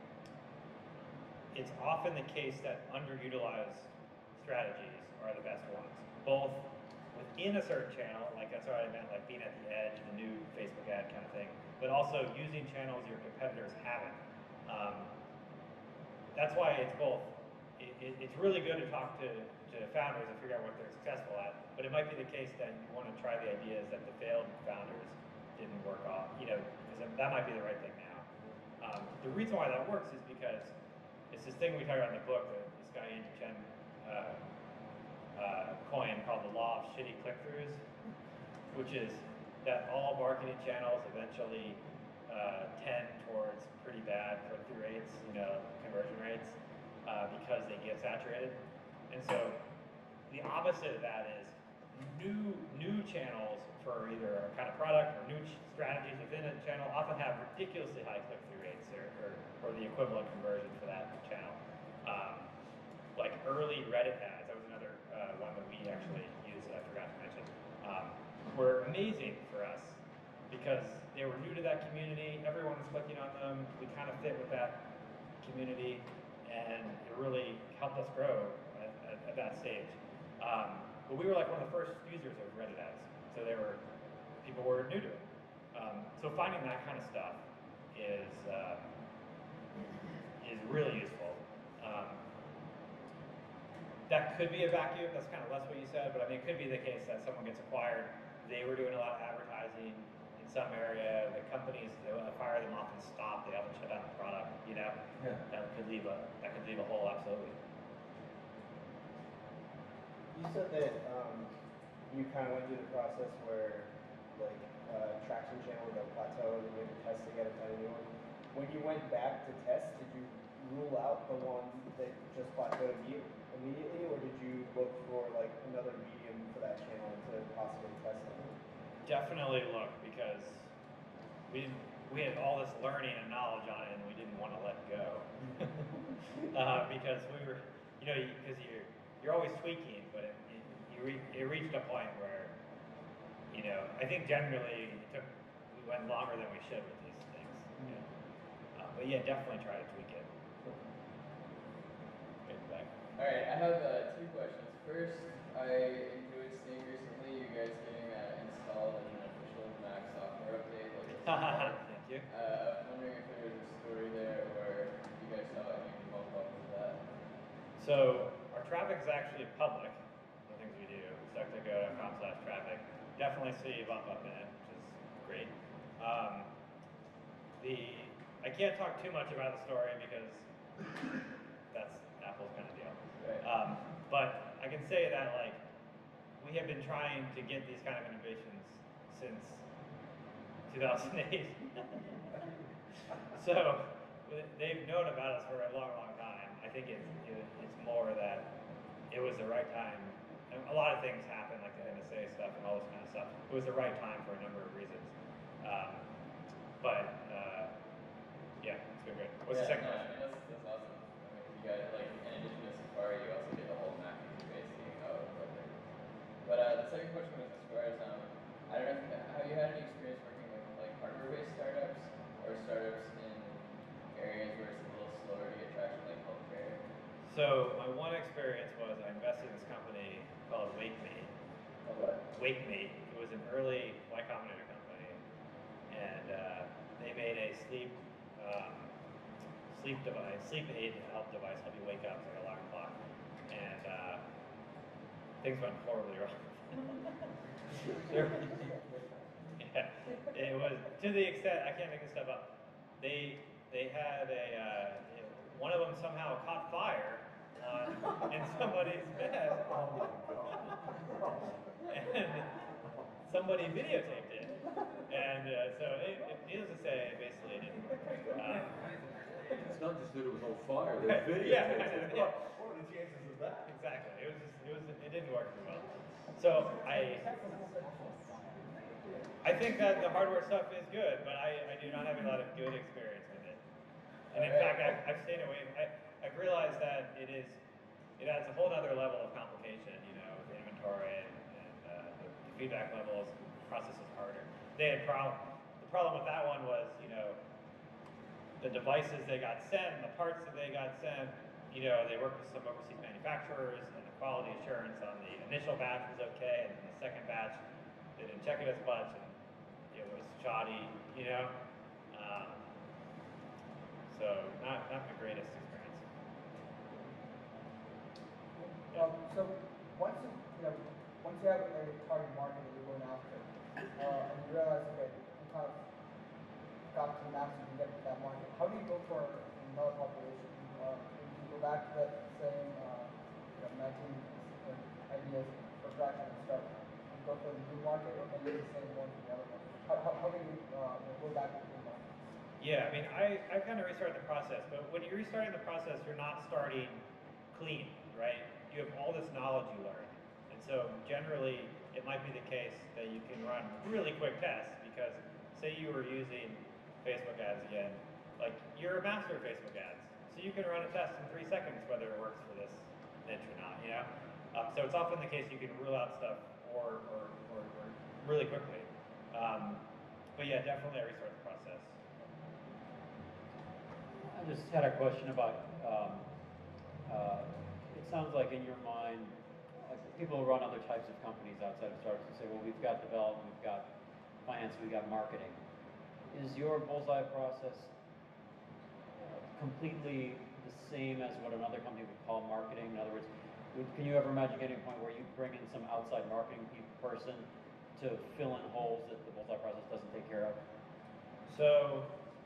it's often the case that underutilized strategies are the best ones, both within a certain channel, like that's what I meant, like being at the edge, the new Facebook ad kind of thing, but also using channels your competitors haven't. Um, that's why it's both. It, it, it's really good to talk to, to founders and figure out what they're successful at, but it might be the case that you want to try the ideas that the failed founders didn't work off, you know, because that might be the right thing now. Um, the reason why that works is because it's this thing we talk about in the book that this guy Andy Chen uh, uh, coined called the law of shitty click-throughs, which is that all marketing channels eventually uh, tend towards pretty bad click-through rates, you know, conversion rates, uh, because they get saturated. And so the opposite of that is new new channels for either a kind of product or new strategies within a channel often have ridiculously high click-through rates or, or, or the equivalent conversion for that channel. Um, like early Reddit ads, that was another uh, one that we actually used that I forgot to mention, um, were amazing for us because they were new to that community, everyone was clicking on them, we kind of fit with that community, and it really helped us grow at, at, at that stage. Um, but we were like one of the first users of Reddit ads, so they were, people were new to it. Um, so finding that kind of stuff is uh, is really useful. Um, that could be a vacuum, that's kind of less what you said, but I mean it could be the case that someone gets acquired, they were doing a lot of advertising in some area, the companies that acquire them often stop, they often shut down the product, you know? Yeah. That could leave a that could leave a hole, absolutely. You said that um, you kind of went through the process where, like, uh, traction channel would plateau and you had to test to get a tiny new one. When you went back to test, did you rule out the one that just plateaued immediately, or did you look for like another medium for that channel to possibly test it? Definitely look, because we didn't, we had all this learning and knowledge on it, and we didn't want to let go. uh, because we were, you know, because you, you're you're always tweaking, but it, it, you re, it reached a point where, you know, I think generally it took we went longer than we should with these things. You know? uh, but yeah, definitely try to tweak it. Get back. All right, I have uh, two questions. First, I enjoyed seeing recently you guys getting uh, installed in an official Mac software update. Like Thank you. Uh, I'm wondering if there was a story there, or if you guys saw any bump up with that. So our traffic is actually public. The things we do, duckduckgo dot com slash traffic. Definitely see a bump up in it, which is great. Um, the I can't talk too much about the story because that's Apple's kind of deal. Right. Um, but I can say that like we have been trying to get these kind of innovations since two thousand eight. So they've known about us for a long, long time. I think it's it, it's more that it was the right time. A lot of things happen, like the N S A stuff and all this kind of stuff. It was the right time for a number of reasons. Um, but uh, yeah, it's been great. What's yeah, the second no, question? I mean, that's, that's awesome. I mean, you guys, like, in addition to Safari, you also get the whole Mac interface being out. But uh, the second question was as far as, um, I don't know, if, have you had any experience working with, like, hardware-based startups or startups in areas where it's a little slower to get traction, like healthcare? So my one experience was I invested in this company called WakeMe. What? WakeMe. It was an early Y Combinator company, and uh, they made a sleep um, sleep device, sleep aid help device, help you wake up, it's like an alarm clock. And uh, things went horribly wrong. Yeah, it was to the extent I can't make this stuff up. They they had a uh, one of them somehow caught fire on in somebody's bed, and somebody videotaped it. And uh, so, it, it, needless to say, it basically didn't work. Um, It's not just that it was on fire, they Right, videotaped yeah, it. yeah. the chances of that? Exactly. It was just, it was, it didn't work too well. So I, I think that the hardware stuff is good, but I, I do not have a lot of good experience with it. And in fact, I've, I've stayed away. I, I've realized that it is, it adds a whole other level of complication, you know, with inventory and, and uh, the, the feedback levels, the process is harder. They had problem. The problem with that one was, you know, the devices they got sent, the parts that they got sent, you know, they worked with some overseas manufacturers, and the quality assurance on the initial batch was okay, and then the second batch, they didn't check it as much, and it was shoddy, you know. Um, so not not the greatest experience. Um, so once you, you know, once you have a target market that you're going after, uh, and you realize, okay, you kind of got to the max you can get to that market, how do you go for another population? Uh, do you go back to that same, uh, you know, nineteen ideas for fraction and start, and go for the new market, or maybe the same one for the other one? How, how, how can you uh, go back to the new market? Yeah, I mean, I, I kind of restarted the process, but when you're restarting the process, you're not starting clean, right? You have all this knowledge you learned. And so generally, it might be the case that you can run really quick tests because say you were using Facebook ads again, like you're a master of Facebook ads. So you can run a test in three seconds whether it works for this niche or not, you know? Um, so it's often the case you can rule out stuff or, or, or, or really quickly. Um, but yeah, definitely I restart the process. I just had a question about, um, uh, it sounds like in your mind, like people who run other types of companies outside of startups and say, well, we've got development, we've got finance, we've got marketing. Is your Bullseye process completely the same as what another company would call marketing? In other words, can you ever imagine getting to a point where you bring in some outside marketing person to fill in holes that the Bullseye process doesn't take care of? So,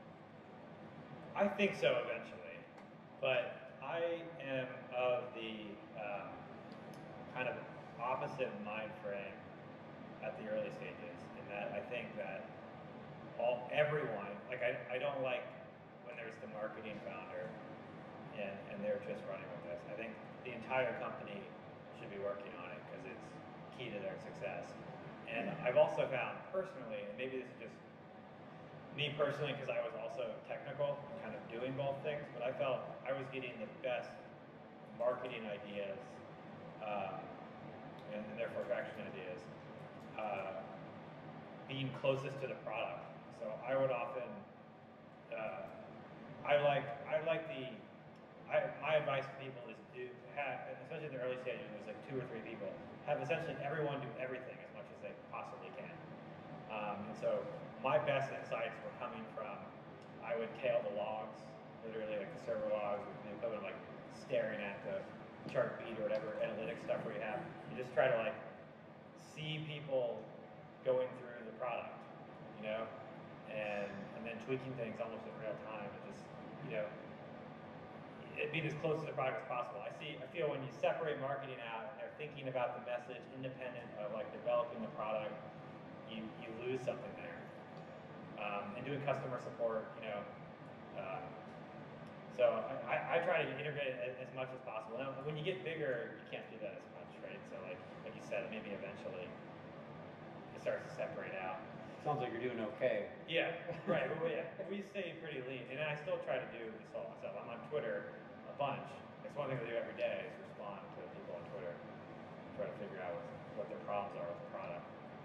I think so eventually, but I am of the um, kind of opposite mind frame at the early stages, in that I think that all everyone, like I, I don't like when there's the marketing founder and, and they're just running with this. I think the entire company should be working on it because it's key to their success. And I've also found personally, and maybe this is just me personally because I was also technical, kind of doing both things, but I felt I was getting the best marketing ideas um, and, and therefore traction ideas uh, being closest to the product. So I would often, uh, I like I like the, I, my advice to people is to have, especially in the early stages, there's like two or three people, have essentially everyone do everything as much as they possibly can. Um, and so my best insights were coming from, I would tail the logs, literally like the server logs, with the equivalent of like staring at the chart beat or whatever analytics stuff where you have. You just try to like see people going through the product, you know, and and then tweaking things almost in real time, and just, you know, it being as close to the product as possible. I see, I feel when you separate marketing out and they're thinking about the message independent of like developing the product, you, you lose something there. Um, and doing customer support, you know, uh, so I, I try to integrate it as, as much as possible. Now, when you get bigger, you can't do that as much, right? So like, like you said, maybe eventually it starts to separate out. Sounds like you're doing okay. Yeah, right. Well, yeah, we stay pretty lean, and I still try to do this all myself. I'm on Twitter a bunch. It's one thing I do every day is respond to people on Twitter, try to figure out what, what their problems are with the product.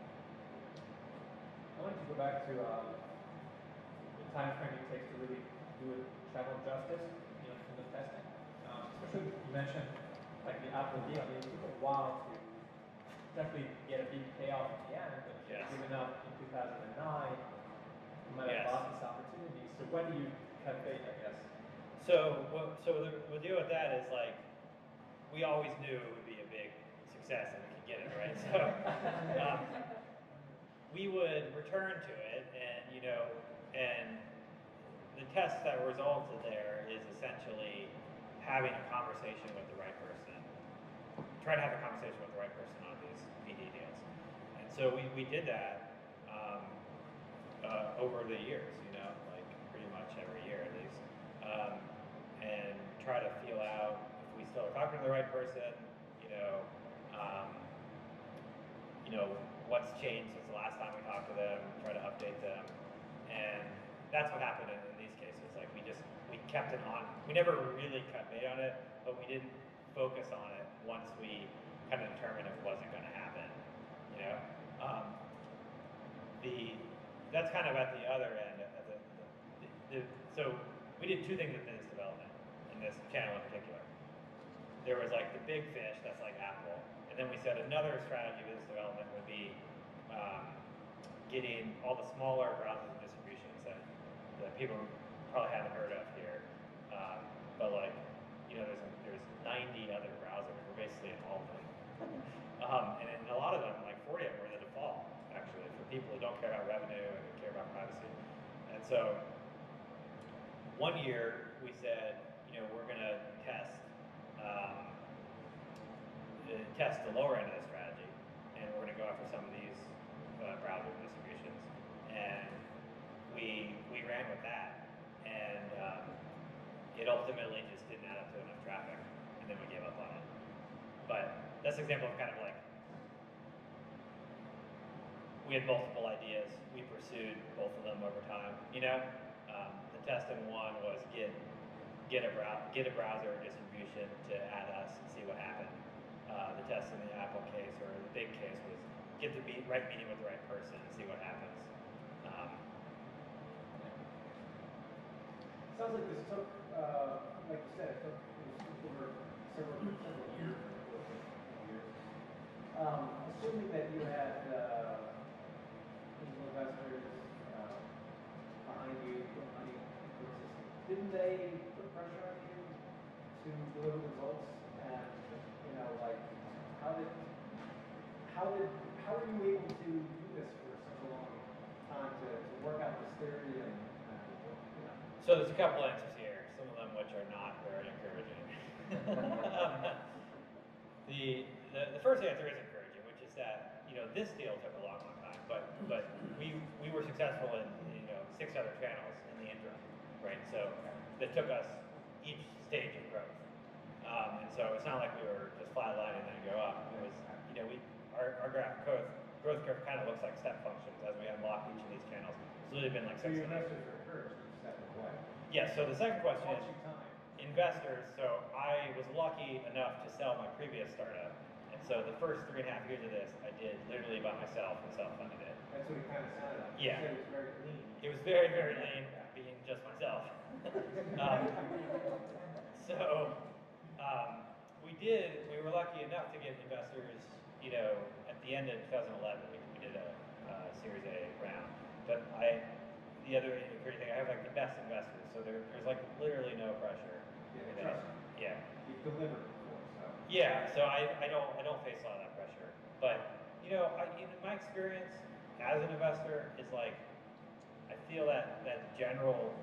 I'd like to go back to um, the time frame it takes to really do it channel justice, you know, in the testing. Um, especially you mentioned like the Apple deal. I mean, it took a while to definitely get a big payoff at the end, but Yes. given up in two thousand nine, you might have Yes. lost this opportunity. So when do you cut bait, I guess? So, what, so the, the deal with that is like, we always knew it would be a big success and we could get it, right? So, um, we would return to it, and you know, and the test that resulted there is essentially having a conversation with the right person. Try to have a conversation with the right person on these B D deals. And so we, we did that um, uh, over the years, you know, like pretty much every year at least, um, and try to feel out if we we still are talking to the right person, you know, um, you know, what's changed since the last time we talked to them, try to update them, and that's what happened in, in these cases. Like we just, we kept it on, we never really cut bait on it, but we didn't focus on it once we kind of determined it wasn't going to happen, you know. Um, the that's kind of at the other end. At the, the, the, so we did two things with business development in this channel in particular. There was like the big fish, that's like Apple, and then we said another strategy of business development would be um, getting all the smaller browsers and distributions that, that people probably haven't heard of here. Um, but like, you know, there's there's ninety other browsers. We're basically in all of them. um, and in a lot of them, like forty of them were the default, actually, for people who don't care about revenue and care about privacy. And so one year we said, you know, we're going to test um, uh, test the lower end of the strategy, and we're going to go after some of these uh, browser distributions. And we we ran with that, and um, it ultimately just didn't add up to enough traffic, and then we gave up on it. But that's an example of kind of like, we had multiple ideas, we pursued both of them over time, you know? Um, the test in one was get get a, brow get a browser distribution to add us and see what happened. Uh, the test in the Apple case, or the big case, was get the meet, right meeting with the right person and see what happens. Um, Sounds like this took, uh, like you said, it took, it was over several, several years. years. Um, assuming that you had uh, angel investors uh, behind you, put money into the system, didn't they put pressure on you to deliver results? And you know, like, how did, how did, how were you able to do this for such a long time to, to work out this theory and, and you know? So there's a couple answers here, some of them which are not very encouraging. um, the, the the first answer is encouraging, which is that, you know, this deal took a long, long time, but but we we were successful in, you know, six other channels in the interim, right? So that took us each stage of growth, um, and so it's not like we were just flatlining and then go up. It was, you know, we our our graph growth growth curve kind of looks like step functions as we unlock each of these channels. It's literally been like So six. your investors are encouraged to step away. Yeah. So the second question is Time. investors. So I was lucky enough to sell my previous startup, and so the first three and a half years of this I did literally by myself and self-funded it. That's what it kind of sounded like. Yeah. You said it was very lean. It was very, very lean, being just myself. um, so um, we did. We were lucky enough to get investors. You know, at the end of two thousand eleven, we, we did a uh, Series A round. But I, the other great thing, I have like the best investors. So there, there's like literally no pressure. Yeah, You know? trust me. Yeah. You've delivered before, so. Yeah, so I, I don't I don't face a lot of that pressure. But you know, I, in my experience as an investor is like, I feel that that general.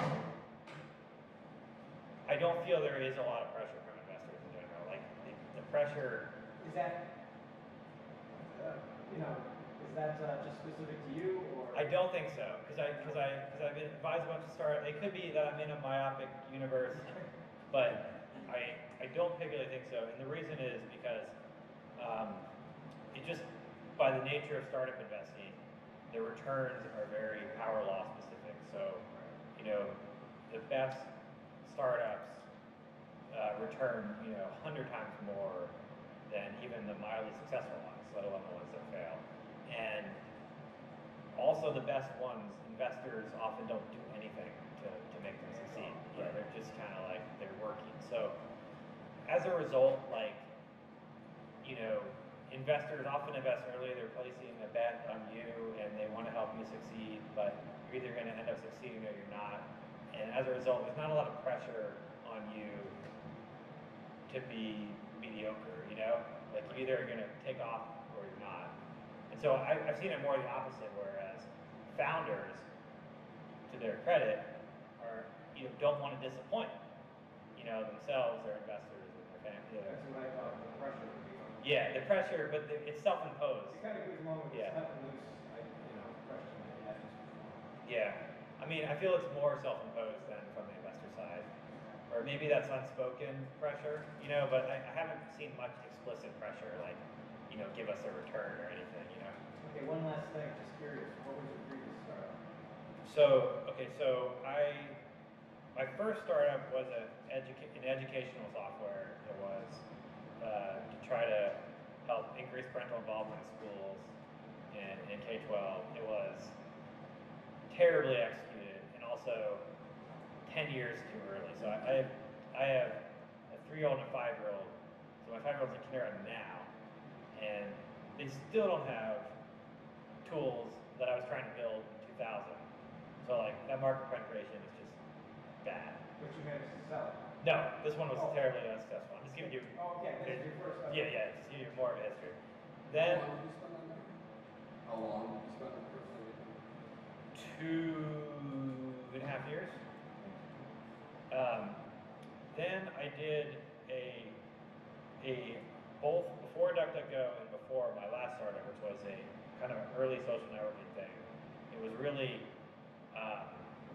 I don't feel there is a lot of pressure from investors in general. Like the, the pressure. Is that, uh, you know, is that uh, just specific to you, or? I don't think so, because I because I because I've been advised a bunch of start. It could be that I'm in a myopic universe, but I I don't particularly think so. And the reason is because um, it just, by the nature of startup investing, the returns are very power law specific. So, you know, the best startups uh, return, you know, a hundred times more than even the mildly successful ones, let alone the ones that fail. And also the best ones, investors often don't do anything to, to make them succeed. Yeah, they're just kind of like, they're working. So as a result, like, you know, investors often invest early, they're placing a bet on you and they want to help you succeed, but you're either going to end up succeeding or you're not. And as a result, there's not a lot of pressure on you to be mediocre, you know? Like you're either going to take off or you're not. And so I, I've seen it more the opposite, whereas founders, to their credit, are, you know, don't want to disappoint, you know, themselves, their investors, and their family. You know. That's what I thought the pressure would be on. Yeah, the pressure, but the, it's self-imposed. It kind of goes along with Yeah. the cut and loose, like, you know, question that you had just before. Yeah, I mean, I feel it's more self-imposed than from the investor side, or maybe that's unspoken pressure, you know, but I, I haven't seen much explicit pressure, like, you know, give us a return or anything, you know. Okay, one last thing, just curious, what was your previous startup? So, okay, so I, my first startup was a educa- an educational software. It was uh, to try to help increase parental involvement in schools and in K twelve. It was terribly executed and also ten years too early. So I, I have, I have a three-year-old and a five-year-old. So my five-year-old's in kindergarten now, and they still don't have tools that I was trying to build in two thousand. So like that market penetration is just bad. But you managed to sell it? No, this one was Oh. terribly unsuccessful. I'm just giving you. Oh, okay, this is your first startup. Yeah, yeah, just giving you more of a history. Then How long did you spend on that? How long did you spend on the first thing? two and a half years. Um, then I did a a both before DuckDuckGo and before my last startup, which was a kind of an early social networking thing. It was really um,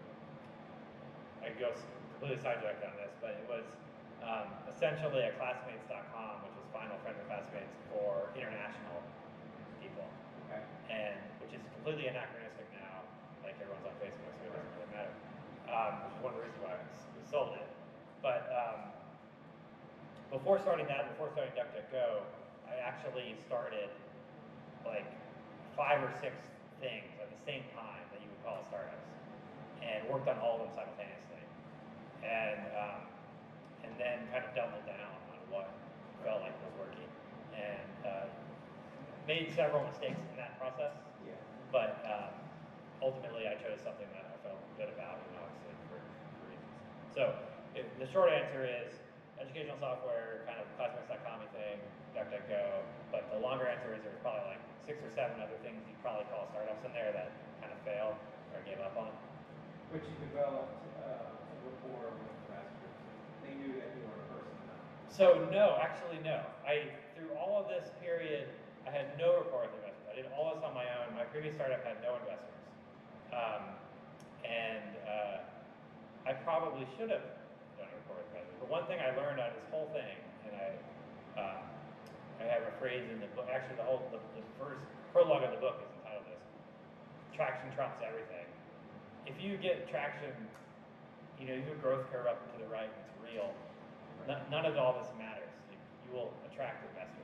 I go completely sidetracked on this, but it was um, essentially a classmates dot com, which was Final Friend of Classmates for international people, Okay. and which is completely anachronistic now. Like everyone's on Facebook, so it doesn't really matter. Um, which is one of the reasons why we sold it. But um, before starting that, before starting DuckDuckGo, I actually started like five or six things at the same time that you would call startups, and worked on all of them simultaneously, and um, and then kind of doubled down on what felt like was working, and uh, made several mistakes in that process. Yeah. But um, ultimately, I chose something that I felt good about, you know, obviously for, for reasons. So if, the short answer is educational software, kind of classmates dot com thing, DuckDuckGo. But the longer answer is there's probably like six or seven other things you'd probably call startups in there that kind of failed or gave up on. Which you developed uh, a rapport with investors. They knew that you were a person now. So no, actually no. I through all of this period, I had no rapport with investors. I did all this on my own. My previous startup had no investors, um, and uh, I probably should have done a rapport with investors. But one thing I learned out of this whole thing, and I um, I have a phrase in the book. Actually, the whole the, the first prologue of the book is entitled this: "Traction trumps everything." If you get traction, you know, your growth curve up to the right, it's real. N- none of all this matters. You, you will attract investors.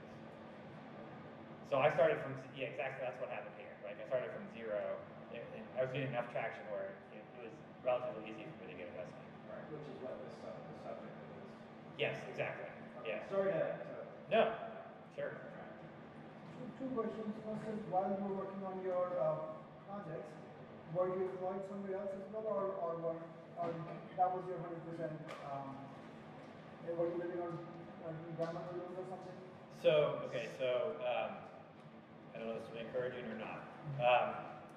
So I started from, yeah, exactly, that's what happened here. Like I started from zero, and, and I was getting enough traction where it, it was relatively easy for me to get investment. Right. Which is what this, uh, the subject of this. Yes, exactly. Okay. Yeah. Sorry to, to No, sure. Two, two questions. First is, while you were working on your uh, projects, were you employed somewhere else as well, or, or, were, or that was your one hundred percent, um, and were you living on, on grandmother loans or something? So, okay, so, um, I don't know if this will be encouraging or not. Um,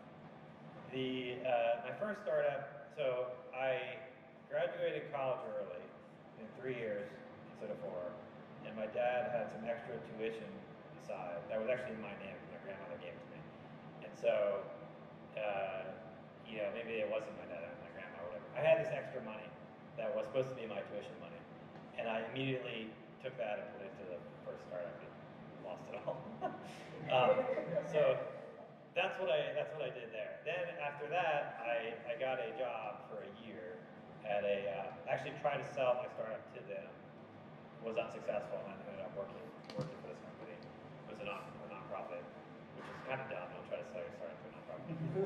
the, uh, my first startup, so I graduated college early, in three years instead of four, and my dad had some extra tuition aside that was actually in my name, my grandmother gave it to me. And so, uh, you know, maybe it wasn't my dad, it was my grandma or whatever. I had this extra money that was supposed to be my tuition money, and I immediately took that and put it into the first startup and lost it all. um, so that's what I that's what I did there. Then after that, I, I got a job for a year at a uh, actually tried to sell my startup to them, was unsuccessful, and ended up working working for this company. It was a non a nonprofit, which is kind of dumb. Don't try to sell your startup to a nonprofit.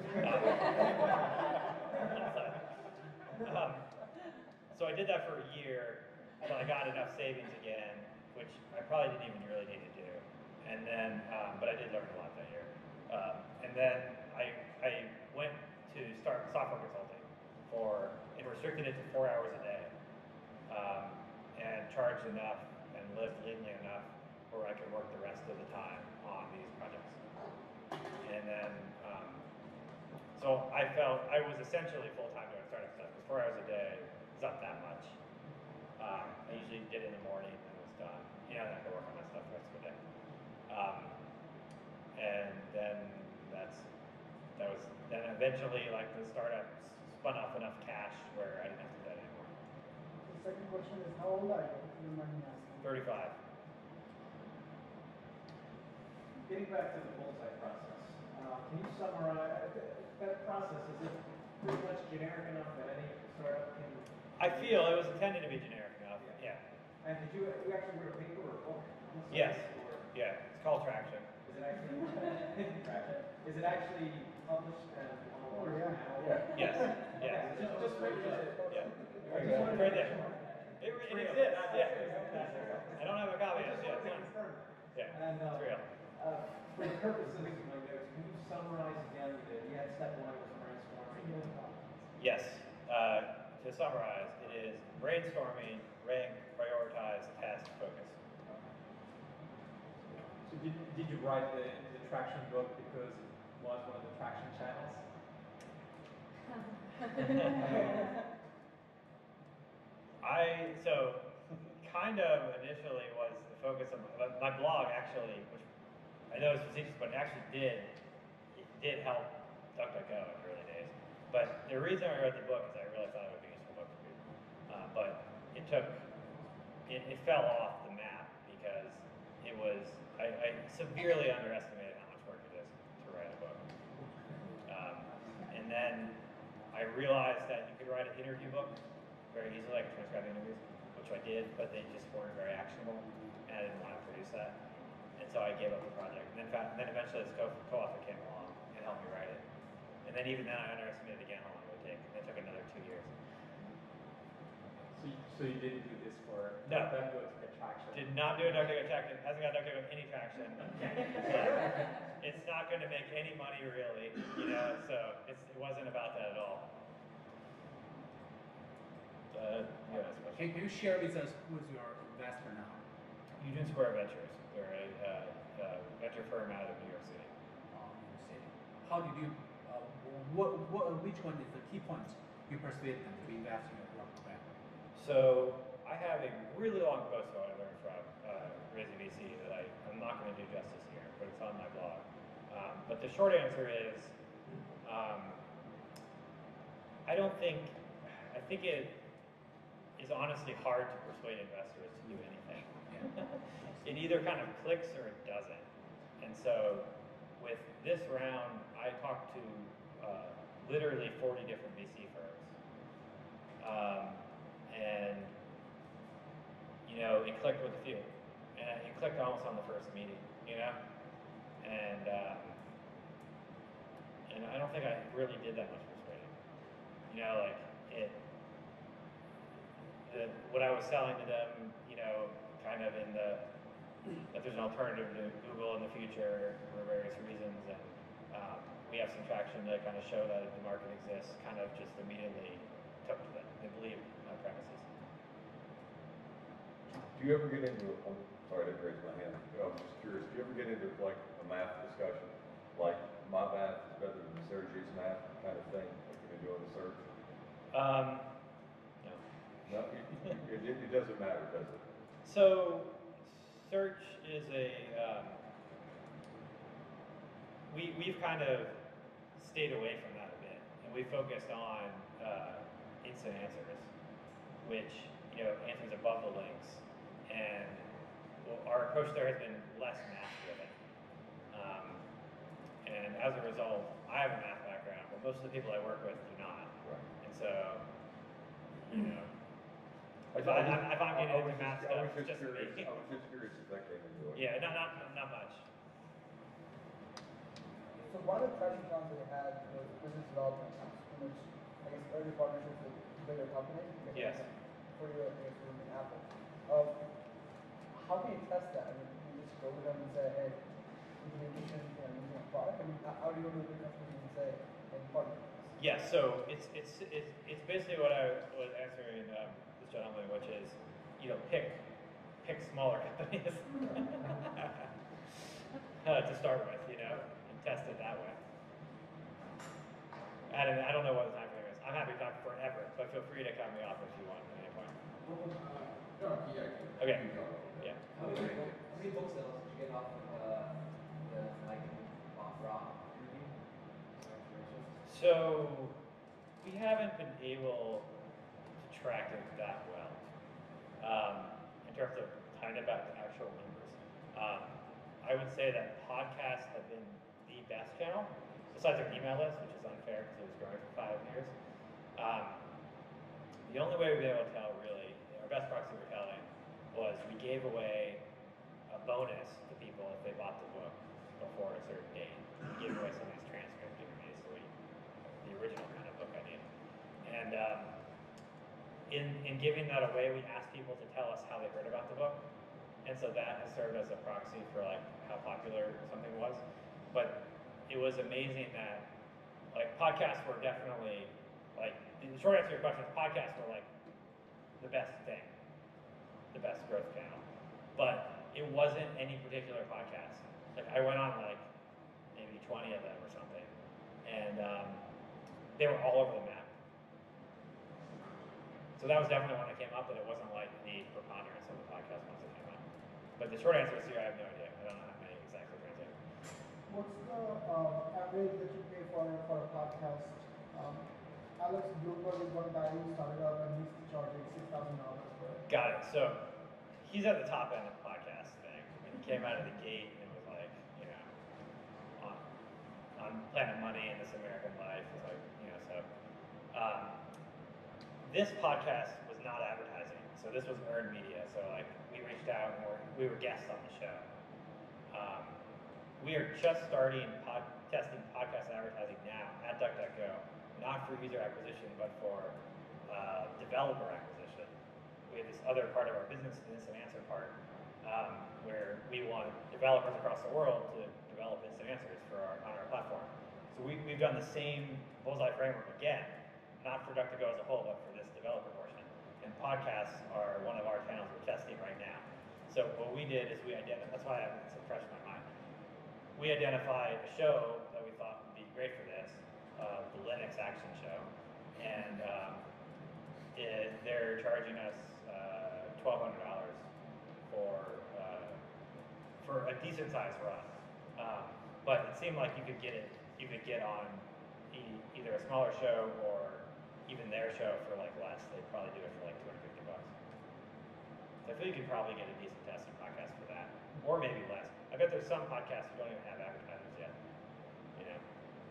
um, um, so I did that for a year until I got enough savings again, which I probably didn't even really need to do. And then, um, but I did learn a lot that year. Um, and then I, I went to start software consulting for, and restricted it to four hours a day, um, and charged enough and lived leanly enough where I could work the rest of the time on these projects. And then, um, so I felt I was essentially full-time doing startup stuff, because four hours a day is not that much. Um, I usually did it in the morning and was done. You know, I could work on my stuff the rest of the day. Um, and then that's, that was, then eventually like the startup spun off enough cash where I didn't have to do that anymore. second question is, how old are you, if you don't mind me asking? thirty-five. Getting back to the bullseye process, uh, can you summarize, uh, that process, is it pretty much generic enough that any startup can? I feel it was intended to be generic enough, yeah. And did you, you actually wrote a paper or a book on this? Yes, Or yeah, it's called Traction. is it actually, is it actually published and on a Oh, large yeah. panel? Yes, yes. Okay, Just, just make sure. Yeah. I just wanted to Right make there. sure. It, it Three of exists, them. yeah. I don't have a copy I of just it, yeah, wanted to it's confirm. yeah, And, uh, it's real. uh, for the purposes of my notes, can you summarize again, the, you had step one was brainstorming. Yes, uh, to summarize, it is brainstorming, rank, prioritize, test, focus. So did, did you write the, the traction book because it was one of the traction channels? I, so, kind of initially was the focus of my, my blog actually, which I know is facetious, but it actually did, it did help DuckDuckGo in the early days. But the reason I wrote the book is I really thought it would be a useful book for people. Uh, but it took, it, it fell off the map because it was, I, I severely underestimated how much work it is to write a book. Um, and then I realized that you could write an interview book very easily, like transcribing interviews, which I did, but they just weren't very actionable, and I didn't want to produce that. And so I gave up the project. And then, then eventually this co- co-author came along and helped me write it. And then even then I underestimated again how long it would take. And it took another two years. So you, so you didn't do this for No. DuckDuckGo to get traction? Did not do a DuckDuckGo traction. Hasn't got DuckDuckGo any traction. uh, it's not going to make any money really, you know, so it's, it wasn't about that at all. Uh, yeah, Can, can you share with us who's your investor now? Union Square Ventures. They're a uh, uh, venture firm out of New York City. Uh, New York City. How did you, uh, what, what, which one is the key point you persuade them to invest in your program? So I have a really long post about what I learned from uh, Raising V C that I, I'm not going to do justice here, but it's on my blog. Um, but the short answer is, um, I don't think, I think it is honestly hard to persuade investors to do anything. Yeah. It either kind of clicks or it doesn't. And so with this round, I talked to uh, literally forty different V C firms. Um, and, you know, it clicked with a few. And it clicked almost on the first meeting, you know? And, um, and I don't think I really did that much persuading. You know, like, it, the, what I was selling to them, you know, kind of in the, that there's an alternative to Google in the future for various reasons, and um, we have some traction to kind of show that the market exists, kind of just immediately took to them. They believe my premises. Do you ever get into, I'm sorry, I didn't raise my hand, I'm just curious, do you ever get into like a math discussion? Like, my math is better than Sergey's math kind of thing, like when you're doing the search? Um, no. No, it, it, it, it doesn't matter, does it? So, search is a, um, we, we've kind of stayed away from that a bit, and we focused on uh, instant answers, which, you know, answers above the links, and well, our approach there has been less math-driven. Um, and as a result, I have a math background, but most of the people I work with do not. Right. And so, you know, if, I, I, if I'm getting I into was math just, stuff, I was it's just just curious, me. I was just curious if that came into it. Yeah, not, not, not much. So one of the traction rounds that we had was business development, in which I guess early partnerships with bigger companies. Yes. For you, I guess, with Apple. Um, how can you test that? I mean, you just go to them and say, hey, implementation, you know, using a product. I mean, how, how do you go to the big companies and say, hey, partner? Yeah, so it's it's it's it's basically what I was answering um, this gentleman, which is, you know, pick pick smaller companies uh, to start with, you know, and test it that way. I don't I don't know what the time frame is. I'm happy to talk forever, but feel free to cut me off if you want at any point. No, yeah. Okay. keep going. Yeah. How many, how many book sales did you get off of uh, the like rock interview? So we haven't been able to track it that well. Um, in terms of tying it back to actual numbers, um, I would say that podcasts have been the best channel, besides our email list, which is unfair because it was growing for five years. Um, the only way we've been able to tell, really, our best proxy we're telling was we gave away a bonus to people if they bought the book before a certain date. We gave away somebody's transcript, giving basically the original kind of book I need. And um, in, in giving that away, we asked people to tell us how they heard about the book. And so that has served as a proxy for like how popular something was. But it was amazing that like podcasts were definitely like, the short answer to your question is podcasts were like the best thing, the best growth channel. But it wasn't any particular podcast. Like I went on like maybe twenty of them or something. And um, they were all over the map. So that was definitely one that came up, but it wasn't like the preponderance of the podcast ones that came up. But the short answer is here, I have no idea. I don't know how many exactly translate. What's the um, average that you pay for for a podcast? Um, Alex Bloomberg is one guy who started out and he's charging six thousand dollars for it. Got it. So he's at the top end of the podcast thing. I mean, he came out of the gate and was like, you know, on, on Planet Money and This American Life. It's like, you know, so. Um, this podcast was not advertising. So this was earned media. So like we reached out and we're, we were guests on the show. Um, we are just starting pod, testing podcast advertising now at DuckDuckGo, not for user acquisition, but for uh, developer acquisition. We have this other part of our business, the instant answer part, um, where we want developers across the world to develop instant answers for our, on our platform. So we, we've done the same Bullseye Framework again, not for DuckDuckGo as a whole, but for this developer portion. And podcasts are one of our channels we're testing right now. So what we did is we identified, that's why it's fresh in my mind. We identified a show that we thought would be great for this, uh, the Linux Action Show. And um, it, they're charging us uh, twelve hundred dollars for, uh, for a decent sized run. Um, but it seemed like you could get it, you could get on e either a smaller show or even their show for like less. They'd probably do it for like two hundred fifty bucks. So I feel you could probably get a decent testing podcast for that, or maybe less. I bet there's some podcasts who don't even have advertisers yet. You know.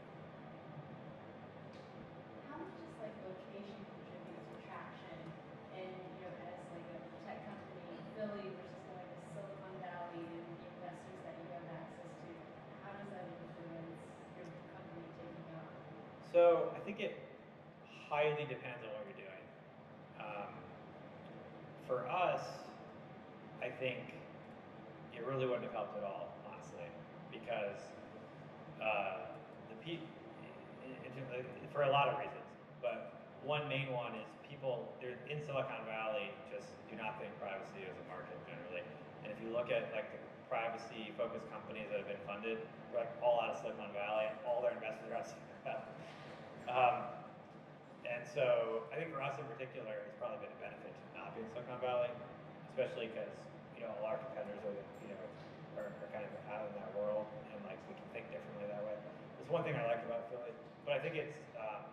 How much does like location contribute to traction? And you know, as like a tech company in Philly versus going to Silicon Valley and the investors that you have access to, how does that influence your company taking off? So I think it highly depends on what you're doing. Um, for us, I think it really wouldn't have helped at all, honestly, because uh, the pe- for a lot of reasons. But one main one is people in Silicon Valley just do not think privacy is a market generally. And if you look at like the privacy-focused companies that have been funded, they're like all out of Silicon Valley, and all their investors are out of Silicon Valley. Um, And so I think for us in particular, it's probably been a benefit to not be in Silicon Valley, especially because, you know, a lot of competitors are, you know, are, are kind of out in that world, and like we can think differently that way. There's one thing I like about Philly, but I think it's um,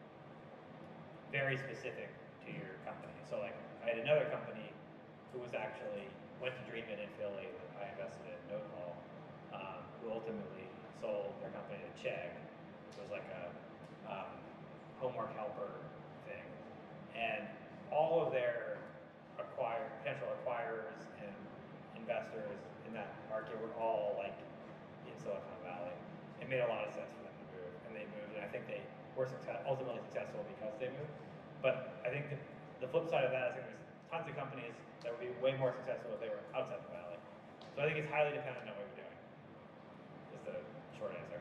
very specific to your company. So like I had another company who was actually, went to Dream It in Philly that I invested in, Notehall, um, who ultimately sold their company to Chegg. It was like a um, homework helper thing, and all of their acquire, potential acquirers and investors in that market were all like in Silicon Valley. It made a lot of sense for them to move, and they moved, and I think they were success, ultimately successful because they moved. But I think the, the flip side of that is there's tons of companies that would be way more successful if they were outside the valley. So I think it's highly dependent on what you're doing, is the short answer.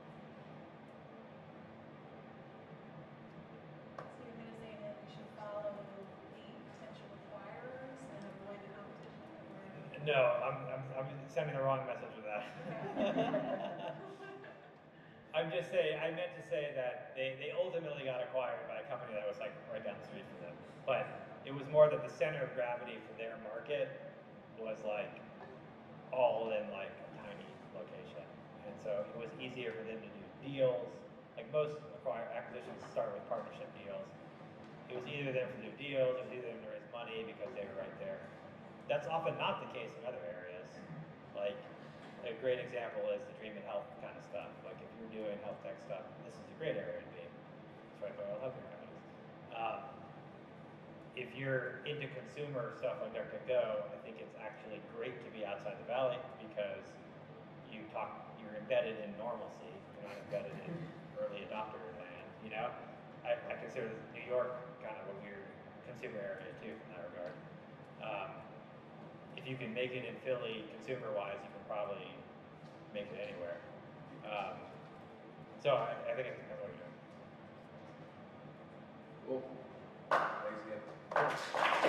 No, I'm, I'm, I'm sending the wrong message with that. I'm just saying, I meant to say that they, they ultimately got acquired by a company that was like right down the street from them. But it was more that the center of gravity for their market was like all in like a tiny location. And so it was easier for them to do deals. Like most acquire acquisitions start with partnership deals. it was either there for new deals, it was either there to raise money because they were right there. That's often not the case in other areas. Like, a great example is the dream and health kind of stuff. Like, if you're doing health tech stuff, this is a great area to be. It's right by all healthcare companies. Um, if you're into consumer stuff like DuckDuckGo, I think it's actually great to be outside the valley because you talk, you're embedded in normalcy. You're not embedded in early adopter land. You know, I, I consider New York kind of a weird consumer area too in that regard. Um, if you can make it in Philly consumer-wise, you can probably make it anywhere. Um, so I, I think it depends what you're doing. Cool. Thanks again.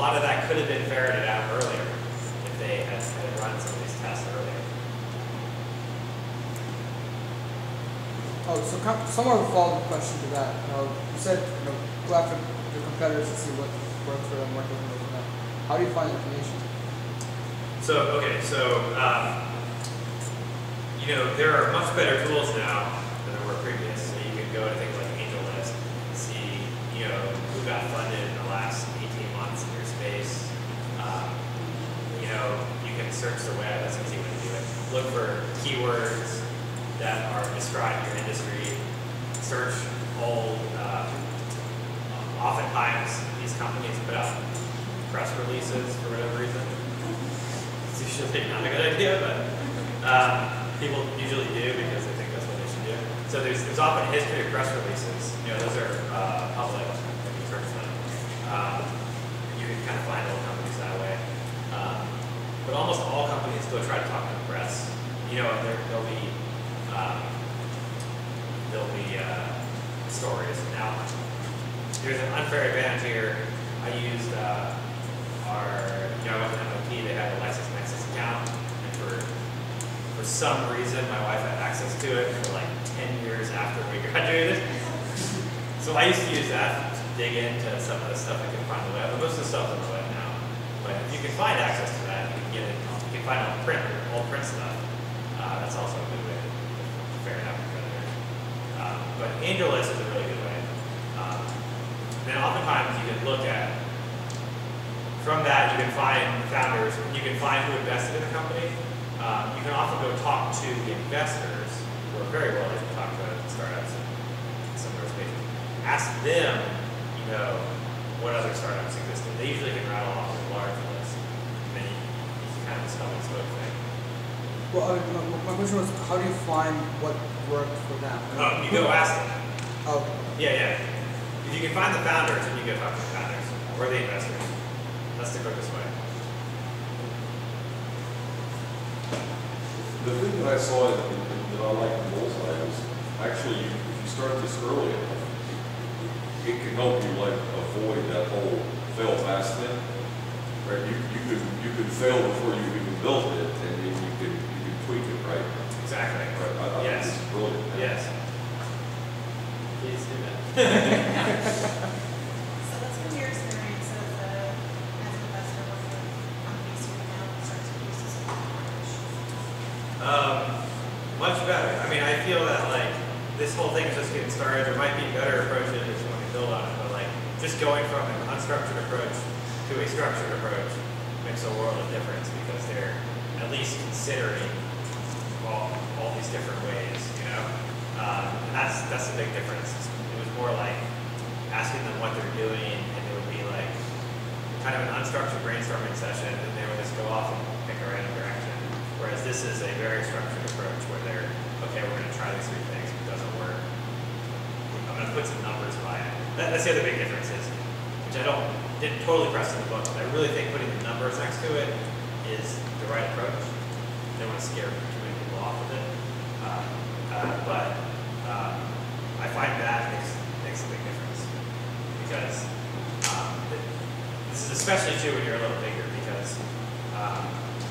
lot of that could have been ferreted out earlier if they had, had run some of these tests earlier. Oh, so kind of, somewhat of a follow-up question to that. You know, you said you know, go after your competitors and see what works for them, what doesn't work for them. How do you find information? So, okay, so, um, you know, there are much better tools now than there were previous. So you can go to things like AngelList, see, you know, who got funded in the last eighteen months in your space. Um, you know, you can search the web, that's an easy way to do it. Look for keywords that are described in your industry. Search old, uh, oftentimes these companies put out press releases for whatever reason. It's usually not a good idea, but um, people usually do because they think that's what they should do. So there's, there's often a history of press releases. You know, those are uh, public, if you search them. Um, you can kind of find old companies that way. Um, but almost all companies go try to talk to the press. You know, and there, there'll be um, there'll be uh, stories. Now, there's an unfair advantage here. I used uh, our, you know, I went to M O T, they had a LexisNexis account, and for for some reason, my wife had access to it for like ten years after we graduated. So I used to use that to dig into some of the stuff I could find on the web, but most of the stuff's on the web now. But if you can find access to that, you can get it, you can find old print, old print stuff. Uh, that's also a good way to figure it out for there. Um, but AngelList is a really good way. Um, then oftentimes you can look at, from that you can find founders, you can find who invested in the company. Um, you can often go talk to the investors who are very willing to talk to startups in similar spaces. Ask them, you know, what other startups existed. They usually can rattle off a large list. And then you, you kind of just come and spoke thing. Well, I mean, my, my question was, how do you find what worked for them? Oh, you go ask them. Oh. Yeah, yeah. If you can find the founders, then you go talk to the founders or the investors. That's the quickest way. The thing that I saw in, in, that I like in Bullseye is actually you, if you start this early enough, it can help you like avoid that whole fail fast thing. Right? You you could you could fail before you even built it, and then you could you could tweak it, right? Exactly. Right. I, I Yes. think it's brilliant. Yes. Please do that. So what's been your experience as a, as an investor working with companies who now start to use this approach? Um, much better. I mean, I feel that like this whole thing is just getting started. There might be better approaches if you want to build on it, but like just going from an unstructured approach to a structured approach makes a world of difference because they're at least considering all, all these different ways, you know. Um, and that's that's a big difference. It was more like asking them what they're doing, and it would be like kind of an unstructured brainstorming session, and they would just go off and pick a random direction. Whereas this is a very structured approach where they're, okay, we're going to try these three things. If it doesn't work, I'm going to put some numbers by it. That, that's the other big difference is, which I don't, didn't totally press in the book, but I really think putting the numbers next to it is the right approach. I don't want to scare too many people off with it. Uh, uh, but um, I find that makes, makes a big difference. Because um, it, this is especially true when you're a little bigger because um,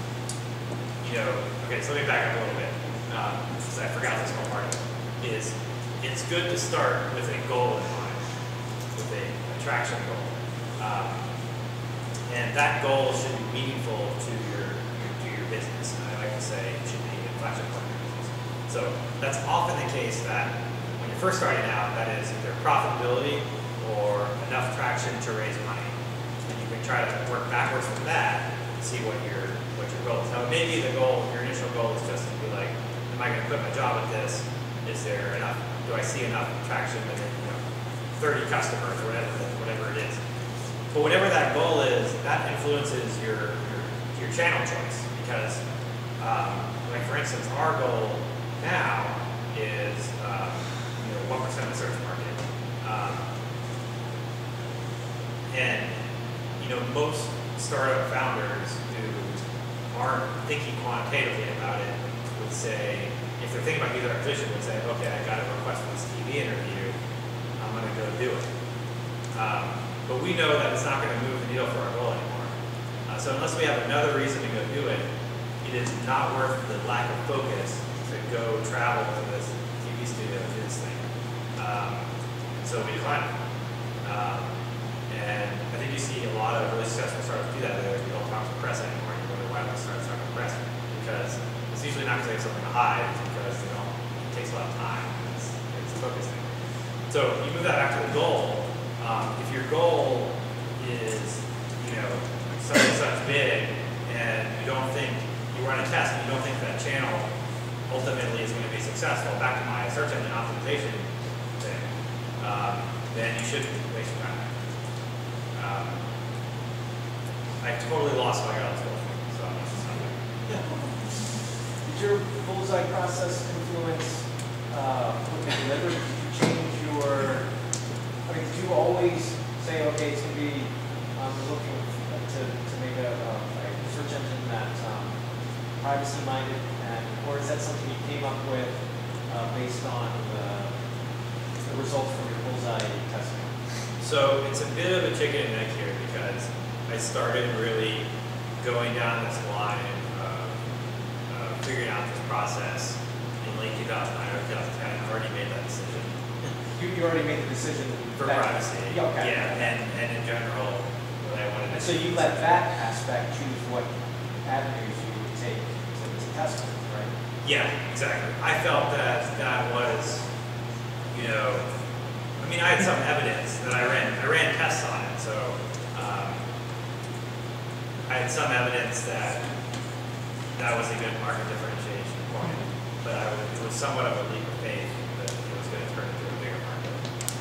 you know, okay, so let me back up a little bit, um, because I forgot this whole part of it, is it's good to start with a goal in mind, with a attraction goal. Um, and that goal should be meaningful to your, your to your business. And I like to say it should be an inflection point in your business. So that's often the case that when you're first starting out, that is either profitability or enough traction to raise money. And you can try to work backwards from that and see what your what your goal is. Now maybe the goal, your initial goal is just to be like, am I going to quit my job at this? Is there enough, do I see enough traction with, you know, thirty customers or whatever, whatever it is. But whatever that goal is, that influences your, your, your channel choice because, um, like for instance, our goal now is, um, you know, one percent of the search market. Um, and, you know, most startup founders who aren't thinking quantitatively about it would say, if they're thinking about user acquisition, would say, okay, I got a request for this T V interview, I'm going to go do it. Um, but we know that it's not going to move the needle for our goal anymore. Uh, so unless we have another reason to go do it, it is not worth the lack of focus to go travel to this T V studio and do this thing. Um, so we declined. Um, and I think you see a lot of really successful startups do that. They don't talk to the press anymore. You wonder why they start talking to the press, because it's usually not because they have something to hide. It's because they don't. It takes a lot of time. It's, it's a focus thing. So you move that back to the goal. Um, if your goal is, you know, such and such big, and you don't think you run a test, and you don't think that channel ultimately is going to be successful. Back to my search engine optimization thing. Um, then you shouldn't waste your time. Um, I totally lost my gut, so I'm just not there. Did your Bullseye process influence uh, what you delivered? Did you change your, I mean, did you always say, okay, it's going to be um, looking to, to make a, uh, a search engine that's um, privacy-minded, and or is that something you came up with uh, based on the, the results from your Bullseye testing? So it's a bit of a chicken and egg here, because I started really going down this line of uh, figuring out this process in late two thousand nine or two thousand ten. I already made that decision. You, you already made the decision For that, privacy. Yeah, okay. Yeah, and, and in general, what I wanted to And so you let that aspect choose what avenues you would take to, to test with, right? Yeah, exactly. I felt that that was, you know, I mean, I had some evidence that I ran. I ran tests on it, so um, I had some evidence that that was a good market differentiation point. But I was, it was somewhat of a leap of faith that it was going to turn into a bigger market.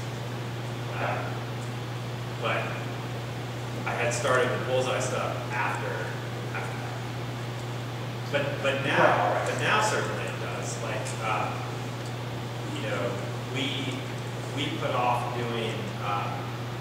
Uh, but I had started the Bullseye stuff after after that. But but now, but now certainly it does. Like, um, you know, we we put off doing um,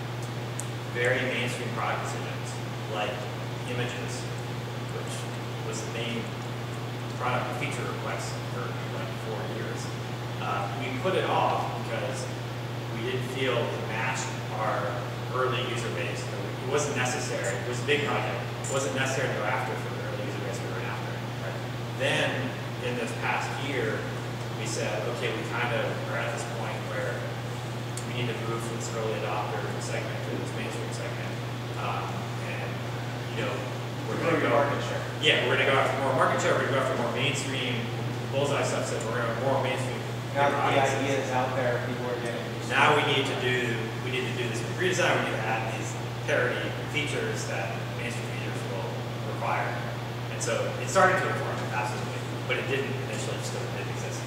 very mainstream product decisions like images, which was the main product feature request for like four years. Uh, we put it off because we didn't feel it matched our early user base. It wasn't necessary. It was a big project. It wasn't necessary to go after for the early user base we were after. Right? Then, in this past year, we said, okay, we kind of are at this point where we need to move from this early adopter segment to this mainstream segment. Um, and, you know, we're going to go market share. Yeah, we're going to go after more market share. We're going to go after more mainstream Bullseye stuff. So we're going to more mainstream. Now that the idea is out there, people are getting used to Now it. we need to do we need to do this with redesign. We need to add these parity features that mainstream users will require. And so it started to inform it, absolutely, but it didn't initially, just because it didn't exist.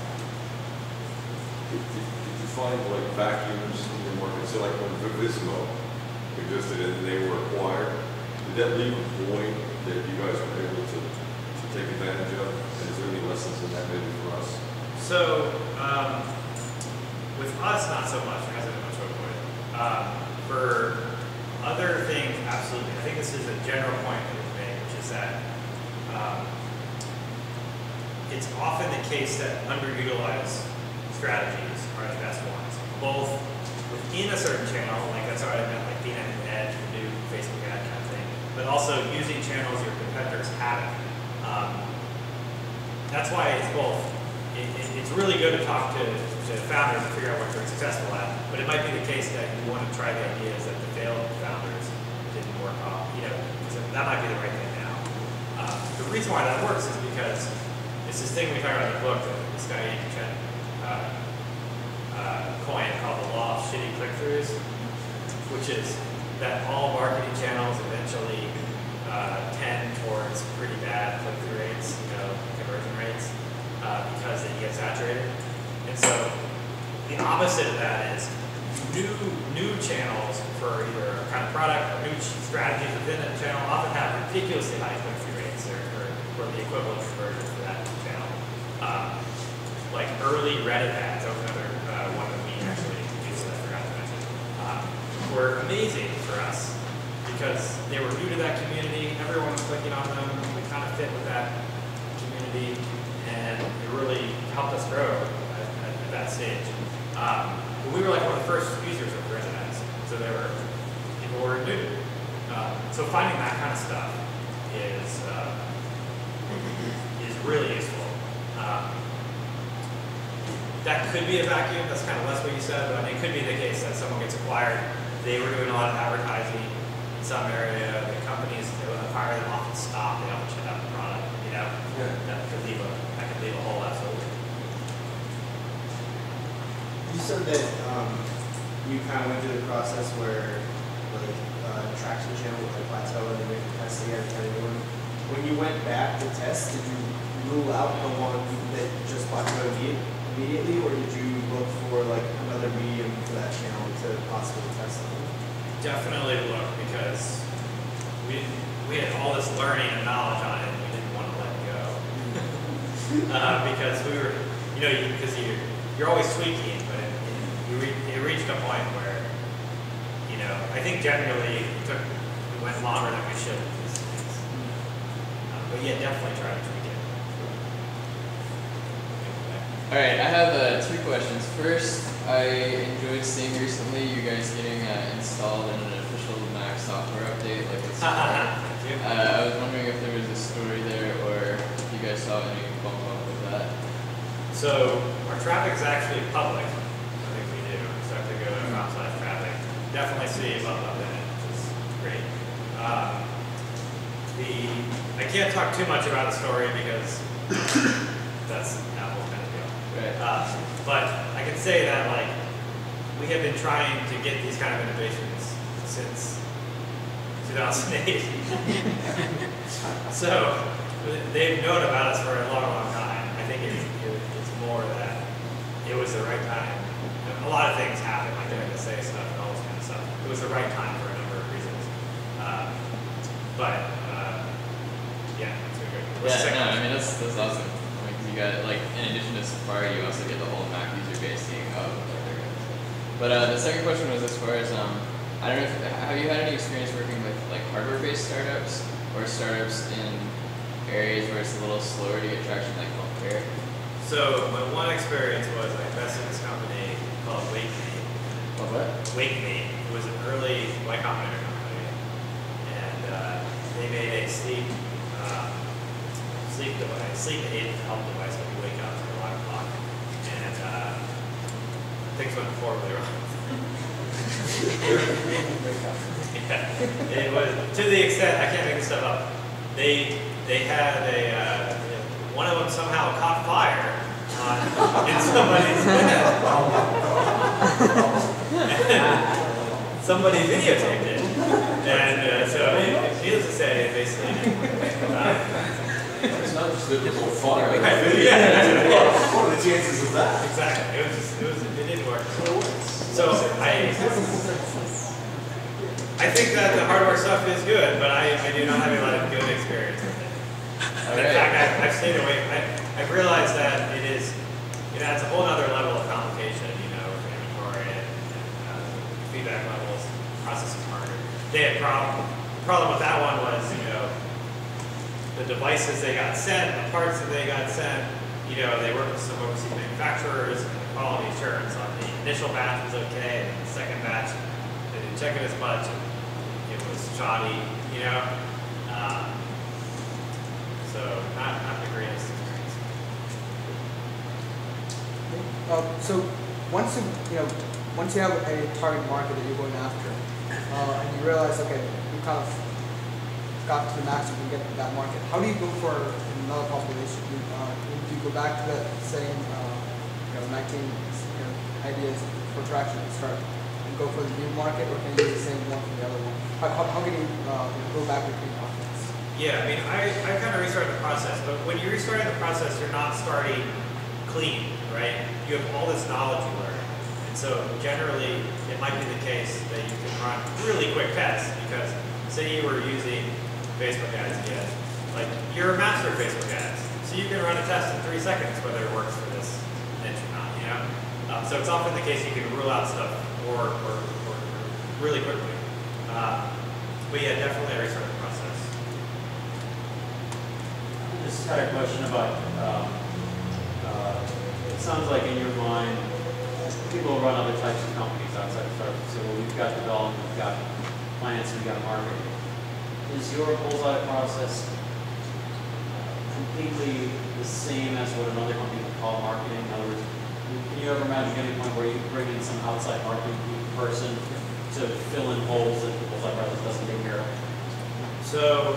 Did, did, did you find like vacuums in your market? So like when Vivismo existed and they were acquired, did that leave a void that you guys were able to, to take advantage of? And is there any lessons in that maybe for us? So um, with us, not so much. There hasn't been much of a void. Um, for other things, absolutely. I think this is a general point that we've made, which is that um, it's often the case that underutilized strategies are the best ones, both within a certain channel, like that's what I meant, like being at the edge, the new Facebook ad kind of thing, but also using channels your competitors haven't. Um, that's why it's both. It, it, it's really good to talk to, to founders and figure out what they're successful at, but it might be the case that you want to try the ideas that the failed founders didn't work off. You know, so that might be the right thing now. Um, the reason why that works is because it's this thing we talk about in the book that this guy Andy Chen uh, uh, coined called the law of shitty click-throughs, which is that all marketing channels eventually uh, tend towards pretty bad click-through rates, you know, conversion rates. Uh, because they get saturated. And so the opposite of that is new new channels for either a kind of product or new strategies within a channel often have ridiculously high click-through rates or, or, or the equivalent conversion for that channel. Um, like early Reddit ads, that was another uh, one that we actually used that I forgot to mention, um, were amazing for us because they were new to that community, everyone was clicking on them, we kind of fit with that community. And it really helped us grow at, at, at that stage. Um, but we were like one of the first users of Reddit ads. So there were people or new. Uh, so finding that kind of stuff is uh, is really useful. Um, that could be a vacuum. That's kind of less what you said, but I mean, it could be the case that someone gets acquired. They were doing a lot of advertising in some area. The companies that would acquire them often stop. They don't check out the product. You know, Yeah. that could leave a that could leave a hole. Absolutely. You said that um, you kind of went through the process where like uh, traction channel would like plateau and then make the test again for anyone. When you went back to test, did you rule out the one that just plateaued imme- immediately, or did you look for like another medium for that channel to possibly test something? Definitely look, because we we had all this learning and knowledge on it, and we didn't want to let go. uh, because we were, you know, because you, you're always tweaking, but it, you re, it reached a point where, you know, I think generally it took we went longer than we should with these things. Uh, but yeah, definitely try to tweak it. All right, I have uh, two questions. First, I enjoyed seeing recently you guys getting uh, installed in an official Mac software update. Like it's, uh, I was wondering if there was a story there, or if you guys saw any bump up with that. So our traffic is actually public. I think we do. So if we go to outside traffic, definitely see a bump up in it, which is great. Um, the I can't talk too much about the story because that's Apple kind of deal. Right. Uh, but I can say that like we have been trying to get these kind of innovations since two thousand eight. So they've known about us for a long, long time. I think it's, it's more that it was the right time. A lot of things happen, like the N S A stuff and all this kind of stuff. It was the right time for a number of reasons. Uh, but uh, yeah, it's been good. What's the Yeah, second no, I question? mean that's that's awesome. Like you got like in addition to Safari, you also get the whole Mac user base seeing oh, like they're good. But uh, the second question was as far as um, I don't know if have you had any experience working with like hardware-based startups or startups in areas where it's a little slower to get traction, like healthcare? So my one experience was I invested in this company called Wake Me. Called what? Wake Me. It was an early Y Combinator company, and uh, they made a sleep um, sleep device, sleep aid health device that you wake up at alarm clock, and uh, things went horribly wrong. Yeah, it was to the extent I can't make this stuff up. They they had a uh, one of them somehow caught fire on in somebody's bed. Somebody videotaped it, and uh, so needless to say, basically. Uh, It's not just that it was fire. yeah. What are the chances of that? Exactly. It was just, it was it didn't work. So I I think that the hardware stuff is good, but I, I do not have a lot of good experience with it. All In right. fact, I, I've stayed away. I, I've realized that it is it adds a whole other level of complication, you know, with inventory and, and uh, feedback levels, processing harder. They had problem. The problem with that one was, you know, the devices they got sent, the parts that they got sent, you know, they worked with some overseas manufacturers, and the quality assurance on the initial batch was okay, and the second batch, they didn't check it as much, and it was shoddy, you know. Um, so, not, not the greatest experience. Uh, so once you, you know, once you have a target market that you're going after, uh, and you realize, okay, you kind of got to the max you can get in that market, how do you go for another population? Do, uh, do you go back to that same, uh, you know, nineteen you know, ideas for traction and start and go for the new market, or can you do the same one for the other one? How, how, how can you, uh, you know, go back between markets? Yeah, I mean, I, I kind of restarted the process, but when you're restarting the process, you're not starting clean, right? You have all this knowledge you learn. And so generally, it might be the case that you can run really quick tests because say you were using Facebook ads again, like you're a master of Facebook ads. So you can run a test in three seconds whether it works for this niche or not, you know? Um, so it's often the case you can rule out stuff or, or, or really quickly. Uh, but yeah, definitely I restart the process. I just had a question about, um, uh, it sounds like in your mind, people run other types of companies outside of startups. So well, we've got development, we've got finance and we've got marketing. Is your Bullseye process completely the same as what another company would call marketing? In other words, can you ever imagine getting to a point where you bring in some outside marketing person to fill in holes that the Bullseye process doesn't take care of? So,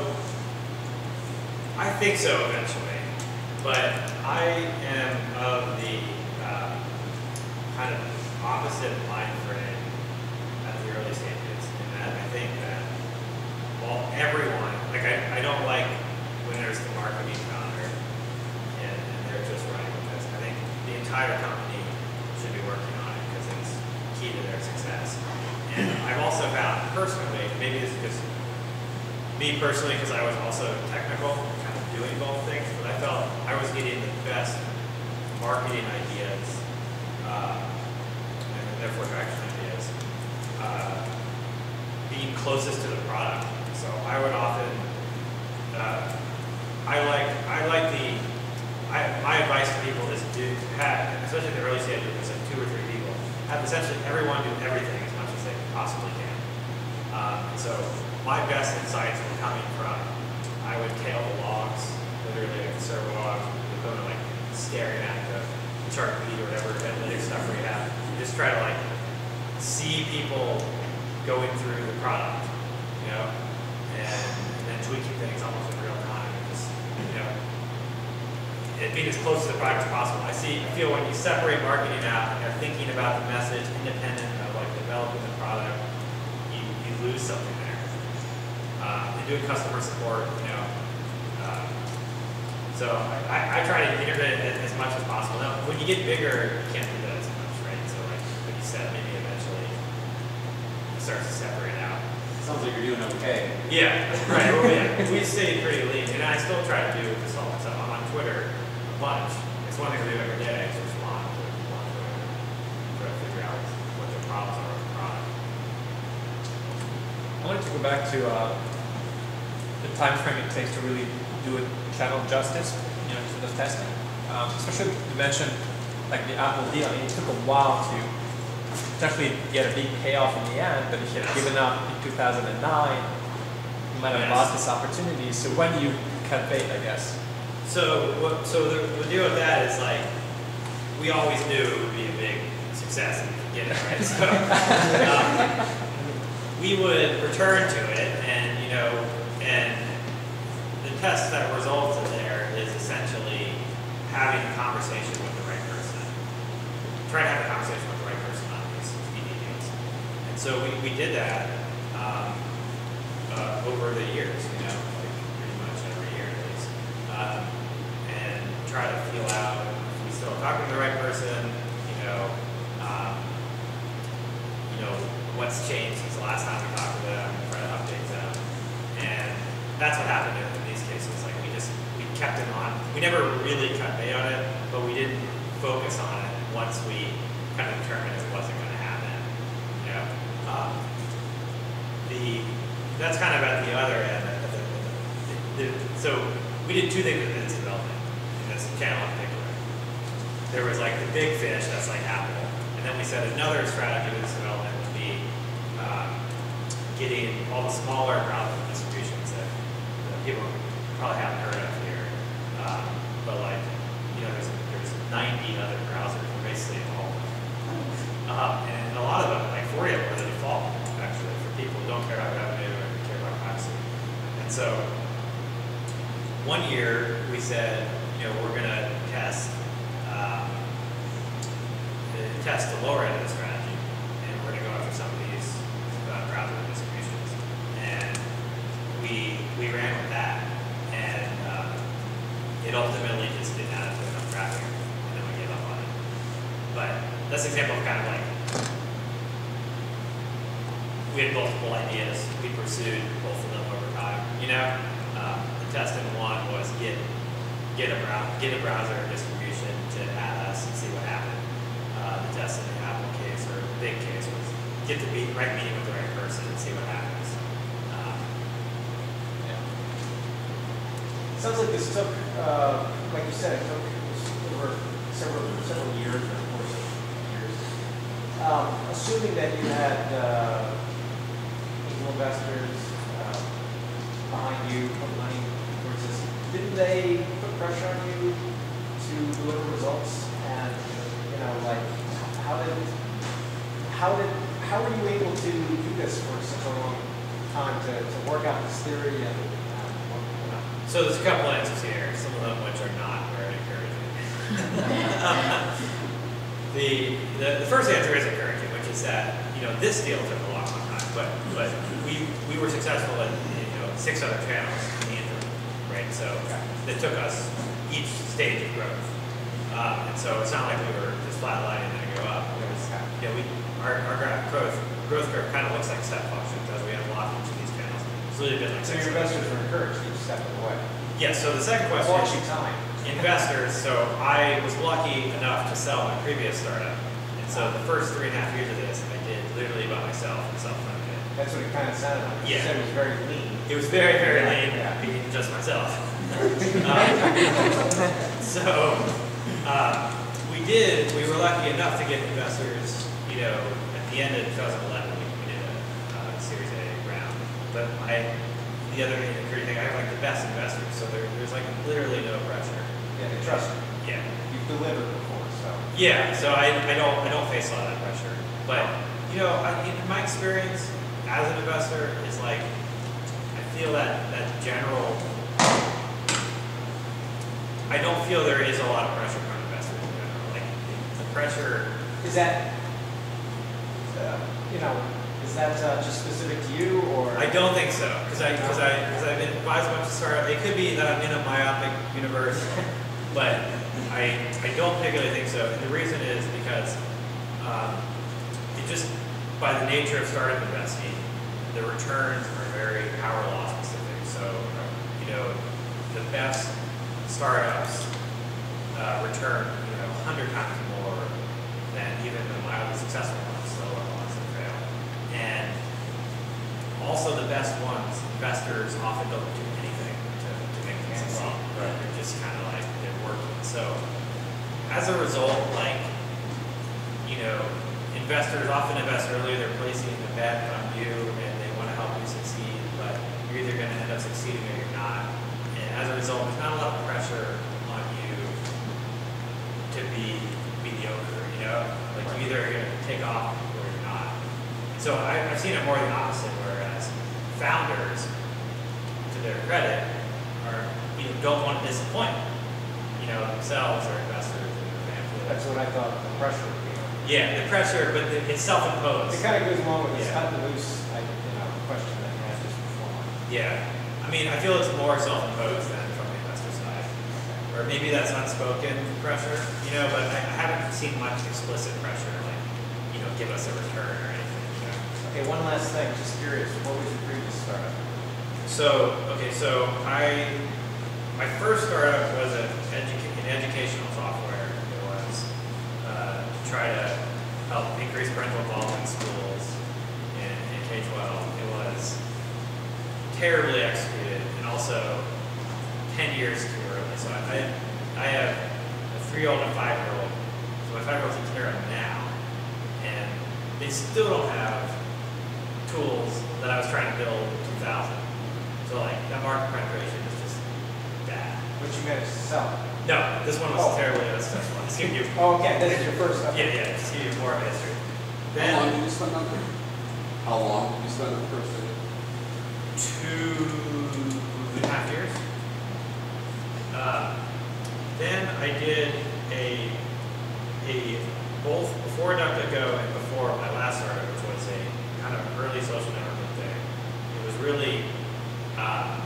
I think so eventually, but I am of the uh, kind of opposite mind frame at the early stages, in that I think that, well, everyone, like I, I don't like when there's the marketing founder and, and they're just running with this. I think the entire company should be working on it because it's key to their success. And I've also found personally, maybe this is just me personally because I was also technical, kind of doing both things, but I felt I was getting the best marketing ideas, uh, and therefore traction ideas, uh, being closest to the product. So I would often, uh, I like, I like the, I, my advice to people is to have, especially in the early stages, there's like two or three people, have essentially everyone do everything as much as they possibly can. Um, so my best insights were coming from, I would tail the logs, literally like the server logs, with them like staring at the chart feed or whatever analytics stuff we have. Just try to like see people going through the product, you know, and, and then tweaking things almost in real time. Just, you know, it being as close to the product as possible. I see, I feel when you separate marketing out and you're thinking about the message independent of like developing the product, you, you lose something there. Uh, and doing customer support, you know. Uh, so I, I try to integrate it as much as possible. Now, when you get bigger, you can't do that as much, right? So like, like you said, maybe eventually it starts to separate out. Sounds like you're doing okay. Yeah, right. Well, yeah, we stay pretty lean, and I still try to do this all myself. I'm on Twitter a bunch. It's one thing I do every day. It's just one to one to try to figure out what the problems are with the product. I wanted to go back to uh, the time frame it takes to really do it channel justice, you know, to the testing. Um, especially you mentioned like the Apple deal. I mean, it took a while to actually get a big payoff in the end, but if you had Yes. given up in two thousand nine, you might have Yes. lost this opportunity. So when do you cut bait, I guess? So what? So the, the deal with that is like, we always knew it would be a big success in the beginning, right? So um, we would return to it, and you know, and the test that results in there is essentially having a conversation with the right person. Try to have a conversation with the right person on these B D deals. And so we, we did that um, uh, over the years, you know, like pretty much every year at least. Um, and try to feel out if we still talking to the right person, you know, um, you know, what's changed since the last time we talked to them, try to update them. And that's what happened in, in these cases. Like we just, we kept it on. We never really cut bait on it, but we didn't focus on it once we kind of determined it wasn't going to happen. You know, um, the that's kind of at the other end. Of the, the, the, so we did two things with business development in this channel in particular. There was like the big fish, that's like Apple, and then we said another strategy with business development would be um, getting all the smaller browser distributions that, that people probably haven't heard of here. Um, but like, you know, there's there's ninety other browsers, basically all of them. Um, and a lot of them, like forty of them, are the default actually for people who don't care about revenue or care about privacy. And so one year we said, you know, we're going to test um, test the lower end of the strategy, and we're going to go after some of these uh, browser distributions. And we we ran with that, and uh, it ultimately just didn't add up to enough traffic, and then we gave up on it. But that's an example of kind of like, we had multiple ideas. We pursued both of them over time. You know, um, the test in one was get get a brow get a browser distribution to add us and see what happened. Uh, the test in the Apple case or the big case was get the meet, right meeting with the right person and see what happens. Um, yeah. Sounds like this took, uh, like you said, it took over several several years, or of course, years. Um, assuming that you had uh, able investors uh, behind you, put money towards this, didn't they put pressure on you to deliver results? And you know, like, how did how did how were you able to do this for such a long time to, to work out this theory and uh, you know? So there's a couple answers here, some of them which are not very encouraging. the, the the first answer is encouraging, which is that you know this deal took a long, long time, but but we we were successful in you know six other channels in the interim, right? So that took us each stage of growth, um, and so it's not like we were just flatlining and then go up. It was, you know, we our our gra- growth growth curve kind of looks like step functions as we unlock each of these channels. It's really been like So six your months. investors are encouraged each step of the way. Yeah, so the second question Watching is time. investors. So I was lucky enough to sell my previous startup. And so the first three and a half years of this, I did literally by myself and self-funded it. That's what it kind of sounded like. You Yeah. said it was very lean. It was very, very Yeah, lean, yeah. being just myself. um, so uh, we did, we were lucky enough to get investors, you know, at the end of twenty eleven, we, we did a uh, Series A round. But I, the other encouraging thing, I have like the best investors, so there, there's like literally no pressure. Yeah, they trust you. Yeah. You've delivered before, so. Yeah, so I, I don't I don't face a lot of that pressure. But you know, I, in my experience as an investor is like I feel that that general I don't feel there is a lot of pressure from investors in general. Like the pressure Is that, uh, you know, is that uh, just specific to you, or? I don't think so, because I because I because I've been advised about to start. It could be that I'm in a myopic universe, but I I don't particularly think so. And the reason is because um, it just by the nature of startup investing, the returns are very power law specific. So you know the best startups uh, return you know a hundred times more than even the mildly successful ones, slower ones that fail. And also the best ones, investors often don't do anything to, to make them succeed. Right. They're just kind of like, they're working. So as a result, like, you know, investors often invest earlier, they're placing the bet on you and they want to help you succeed, but you're either going to end up succeeding or you're not. And as a result, there's not a lot of pressure on you to be mediocre, you know? Like you either are going to take off or you're not. So I, I've seen it more the opposite, whereas founders, to their credit, are you know don't want to disappoint, you know, themselves or investors or their family. That's what I thought the pressure would be. Yeah, the pressure, but the, it's self-imposed. It kind of goes along with this Yeah. cut and loose, like, you know, question that you had just before. Yeah, I mean, I feel it's more self-imposed than from the investor side, or maybe that's unspoken pressure, you know. But I, I haven't seen much explicit pressure, like you know, give us a return or anything. You know? Okay, one last thing, just curious, what was your previous startup? So okay, so I my first startup was an, educa- an educational software. It was uh, to try to help increase parental involvement in schools in, in K twelve. It was terribly executed and also ten years too early. So I I have a three-year-old and a five-year-old. So my five-year-old's in kindergarten now, and they still don't have tools that I was trying to build in two thousand. So like that market penetration is just bad. Which you managed to sell? No, this one was Oh. terribly unsuccessful. Just give you. Oh, okay, this is your first stuff. Yeah, yeah. Just give you more of a history. Then How long did you spend on it? How long did you spend on the first thing? two and a half years. Uh, then I did a a both before DuckDuckGo and before my last startup, which was a kind of early social networking thing. It was really um,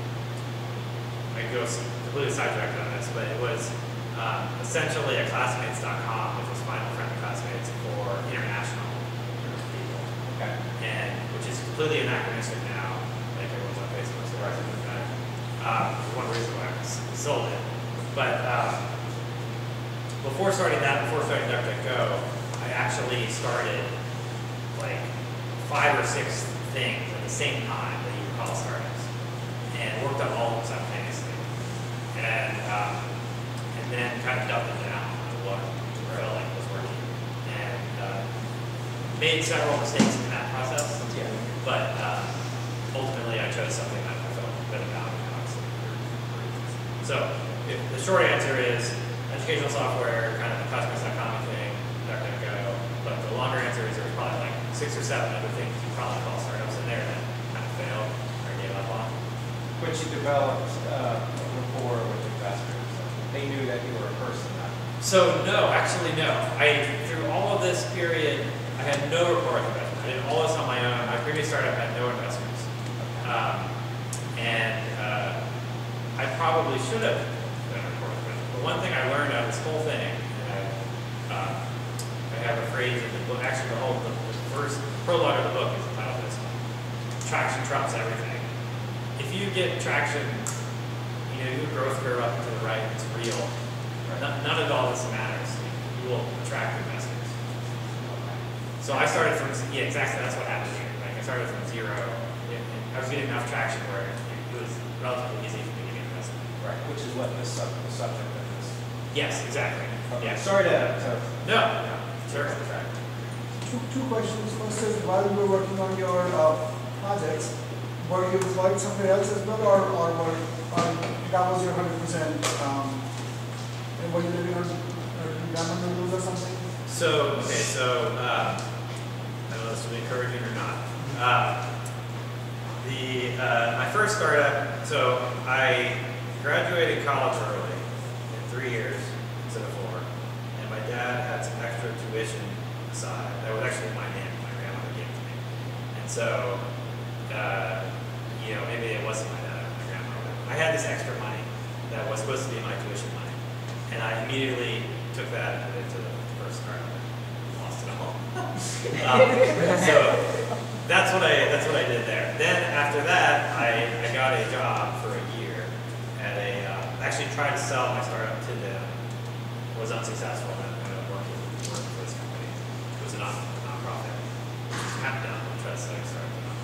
I go s- completely sidetracked on this, but it was um, essentially a classmates dot com, which was Final Friend Classmates for international people. Okay. And which is completely anachronistic now. Like everyone's on Facebook, so right with that. Um, one reason why I s- sold it. But um, before starting that, before starting DuckDuckGo, I actually started like five or six things at the same time that you would call startups, and worked on all of them simultaneously. And um, and then kind of dumped it down on what I felt like was working, and uh, made several mistakes in that process. Yeah. But uh, chose something that I felt good about. So if the short answer is educational software, kind of the customers dot com thing, DuckDuckGo. But the longer answer is there's probably like six or seven other things you probably call startups in there that kind of failed or gave up on. Which you developed uh, a rapport with investors. They knew that you were a person. Not So no, actually no. I through all of this period, I had no rapport with investors. I did all this on my own. My previous startup had no investors, um, and uh, I probably should have done a rapport with investors. But one thing I learned out of this whole thing, and I, uh, I have a phrase in the book. Actually, the whole the, the first prologue of the book is entitled "This Traction Trumps Everything." If you get traction, you know, your growth curve up to the right, it's real. None, none of all this matters. You will attract investors. So I started from, yeah, exactly, that's what happened here. Like I started from zero. And I was getting enough traction where it, it was relatively easy for me to get investment. right, which is what this sub the subject of this. Yes, exactly. Okay. Yeah. Sorry to, to No, no, sure. Two, two questions. First is, while you were working on your uh, projects, were you employed somewhere else as well, or, or were, or that was your hundred percent, um, and were you living on uh, or something? So, okay, so, uh, I don't know if this will be encouraging or not. Uh, the, uh, my first startup, so I graduated college early, in three years instead of four, and my dad had some extra tuition aside. That was actually my name, my grandmother gave it to me. And so, uh, you know, maybe it wasn't my dad, my grandmother. I had this extra money that was supposed to be my tuition money, and I immediately took that and put it into the first startup. Lost it all. um, so that's what I that's what I did there. Then after that, I, I got a job for a year at a uh, actually tried to sell my startup to them. Was unsuccessful. And I ended up working working for this company. It was a non nonprofit. It's kind of dumb. I'm trying to sell a startup to a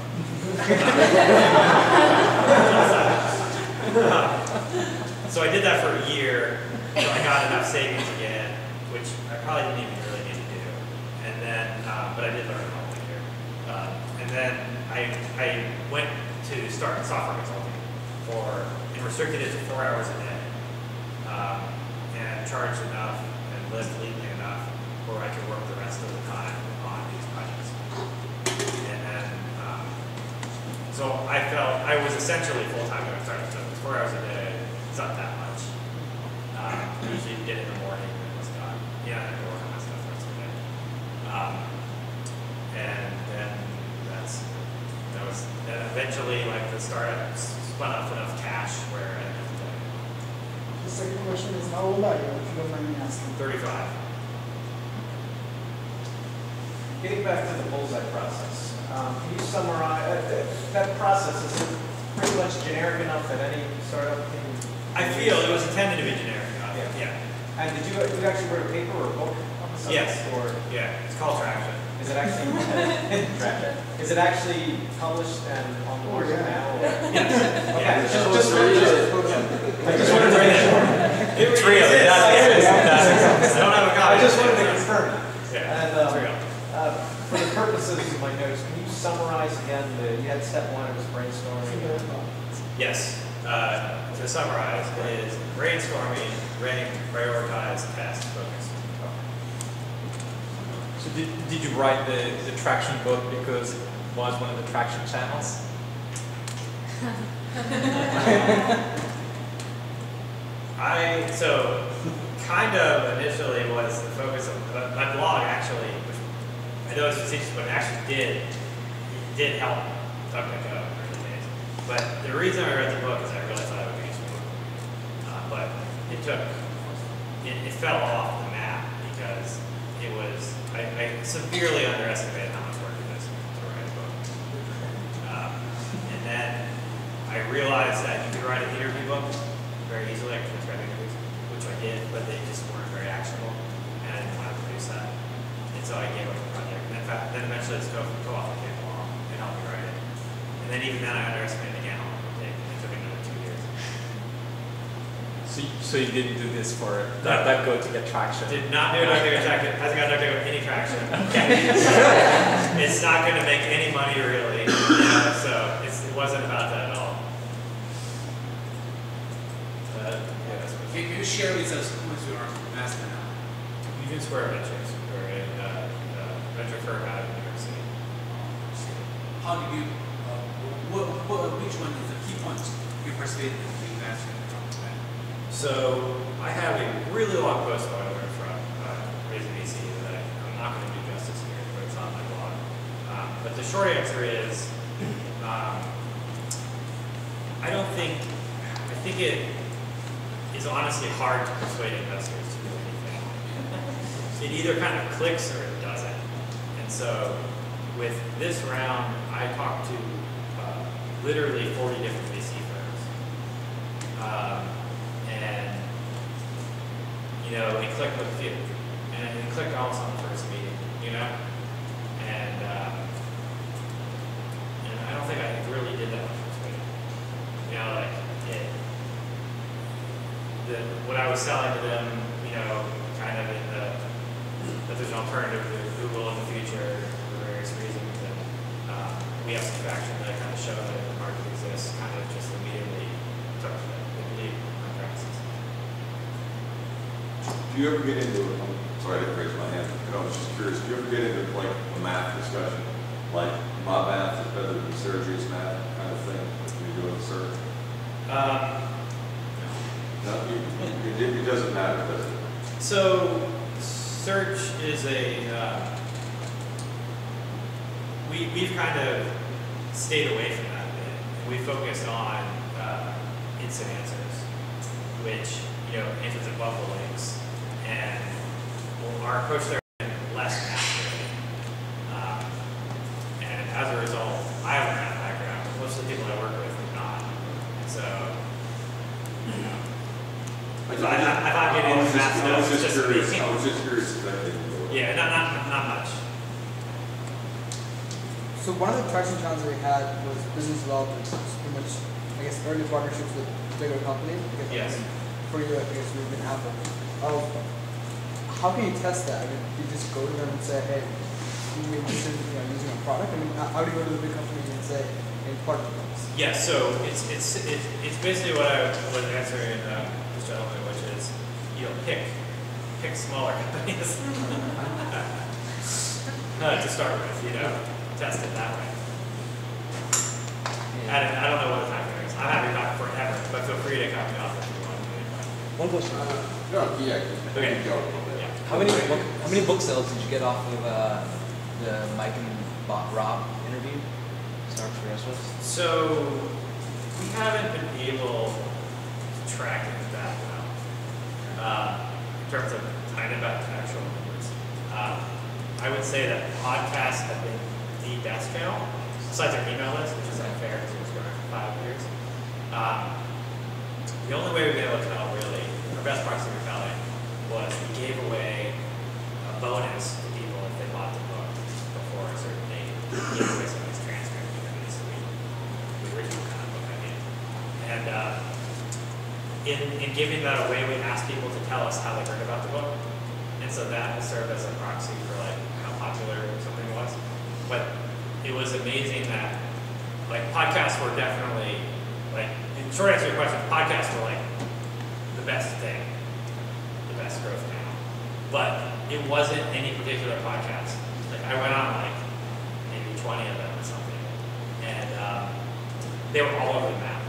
nonprofit. uh, so I did that for a year. So I got enough savings again, which I probably didn't even really need to do. And then, uh, but I did learn a whole year. Uh, and then I I went to start software consulting for and restricted it to four hours a day, um, and charged enough and lived legally enough where I could work the rest of the time on these projects. And then, um, so I felt I was essentially full time when I started. So it was four hours a day. It's not that much. Um, usually did it in the morning and it was done. Yeah, I had to work on my stuff the rest of the day. Um, and then that's that was then eventually like the startup spun up enough cash where I didn't have to do it. The second question is, how old are you, if you don't mind me asking? thirty-five. Getting back to the Bullseye process, um, can you summarize uh, that, that process? Is it pretty much generic enough that any startup can? I feel it was intended to be generic. Uh, Yeah. yeah. And did you did you actually write a paper or a book on the subject? Yes. Or Yeah. It's called Traction. is it actually Traction? Is it actually published and on the market now? Or? Yes. Okay. Yeah. Just, just, just, I just wanted to make sure. It's real. It does. It does. I don't have a copy. I just wanted to confirm it. Yeah. And, um, it's real. Uh, for the purposes of my notes, can you summarize again the, you had step one, it was brainstorming. Yes. Uh, to summarize, it is brainstorming, rank, prioritize, test, focus. So did, did you write the, the traction book because it was one of the traction channels? I, so, kind of initially was the focus of uh, my blog actually, which I know it's facetious, but it actually did, it did help DuckDuckGo in early days. But the reason I read the book is I realized I would be useful. Uh, but it took, it, it fell off the map because it was, I, I severely underestimated how much work it is to write a book. Um, and then I realized that you could write an interview book very easily, I could transcribe interviews, which I did, but they just weren't very actionable, and I didn't want to produce that. And so I gave up the project. And in fact, then eventually this co- co-author came along and helped me write it. And then even then I underestimated again how long it would take. It took another two years. So you, so you didn't do this for DuckDuckGo to get traction? Did not do DuckDuckGo traction. Hasn't got DuckDuckGo any traction. It's not going to make any money really. You know, so it's, it wasn't about the share with us who's your master now? Union Square Ventures. We're in uh, uh, venture firm out of New York City. How did you, uh, what, what, which one is the key point you persuaded them to invest in the company? So I have a really long post that I learned from uh, Raising V C that I, I'm not going to do justice here, but it's on my blog. Um, but the short answer is, um, I don't think, I think it is honestly hard to persuade investors to do anything. It either kind of clicks or it doesn't. And so with this round, I talked to uh, literally forty different V C firms. Um, and, you know, it clicked with a few. And it clicked almost on the first meeting, you know? And, uh, and I don't think I really did that much persuading. You know, like, it, the, what I was selling to them, you know, kind of in the, that there's an alternative to Google in the future for various reasons, and uh, we have some traction that kind of show that the market exists, kind of just immediately took it. They believe our practices. Do you ever get into, I'm sorry I didn't raise my hand, but I was just curious, do you ever get into like a math discussion? Like my math is better than Sergey's math kind of thing when you do a search? Um, No, you, it, it doesn't matter, does it? So, search is a, uh, we, we've kind of stayed away from that a bit. We focused on uh, instant answers, which, you know, answers and bubble links, and well, our approach there has been less accurate. Um, and as a result, I have a math background, but most of the people I work with do not. And so, you know, If I, if I get into that stuff, it's just curious. me. I was just curious if that didn't go. Yeah, not, not, not much. So one of the traction challenges we had was business development, pretty much, I guess, early partnerships with bigger companies. Because Yes. I mean, for you, I guess we've been Apple. Um, how can you test that? I mean, you just go to them and say, hey, we interested in, you know, using a product. I mean, how, how do you go to the big company and say, hey, partner with us? Yeah, so it's it's it, it's basically what I was answering uh, this gentleman, which is, you know, pick pick smaller companies uh, to start with, you know, test it that way. I don't, I don't know what the time frame is. I'm happy to talk forever, but feel free to cut me off if you want. One question. Uh, no, yeah. Okay. Go a little bit. Yeah. How many book, how many book sales did you get off of uh, the Mike and Bob, Rob interview? Start for us with. So we haven't been able to track it that well uh, in terms of kind of about actual numbers. Um, I would say that podcasts have been the best channel, besides our email list, which is unfair because it was going for five years. Um, the only way we've been able to tell really, our best proxy for telling was we gave away a bonus to people if they bought the book before a certain date. We gave away somebody's transcript because we, the original kind of book I mean. And uh, in, in giving that away, we asked people to tell us how they heard about the book. And so that has served as a proxy for like how popular something was. But it was amazing that like podcasts were definitely like, in short answer to your question, podcasts were like the best thing, the best growth channel. But it wasn't any particular podcast. Like I went on like maybe twenty of them or something. And um, they were all over the map.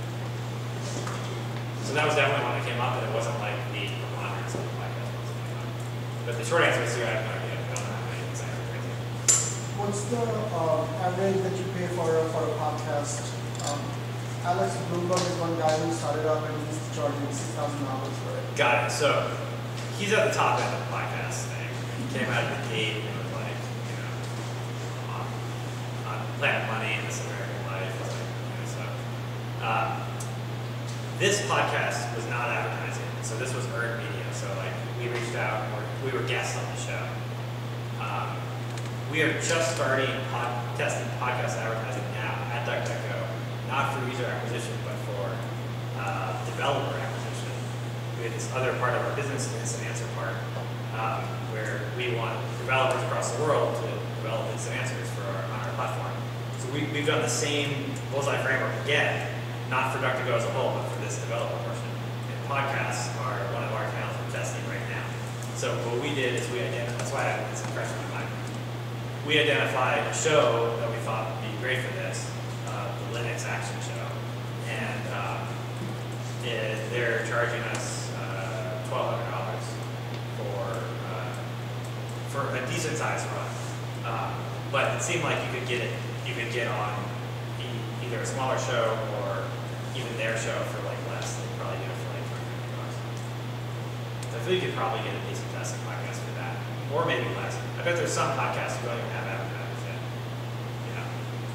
So that was definitely one that came up, and it wasn't like the preponderance of the podcast was coming up. But the short answer is I have no idea. I don't know how many exactly crazy. What's the um, average that you pay for a, for a podcast? Um, Alex Bloomberg is one guy who started up and he's charging six thousand dollars for it. Got it. So he's at the top end of the podcast thing. He came out of the gate and was like, you know, on, on Planet Money and This American Life. It's like, you know, so. Uh, this podcast was not advertising, so this was earned media. So like we reached out, and we're, we were guests on the show. Um, we are just starting pod, testing podcast advertising now at DuckDuckGo, not for user acquisition, but for uh, developer acquisition. We have this other part of our business, instant answer part, um, where we want developers across the world to develop instant answers for our, on our platform. So we, we've done the same Bullseye Framework again, not for DuckDuckGo as a whole, but for this developer portion in podcasts are one of our channels we're testing right now. So what we did is we identified, that's why I, it's fresh in my mind. We identified a show that we thought would be great for this, uh, the Linux Action Show. And um, it, they're charging us uh, twelve hundred dollars for, uh, for a decent sized run. Um, but it seemed like you could get it, you could get on e either a smaller show or even their show for like less. They probably do it for like twenty bucks. So I feel you could probably get a decent testing podcast for that, or maybe less. I bet there's some podcasts who don't even have advertisers yet. You know.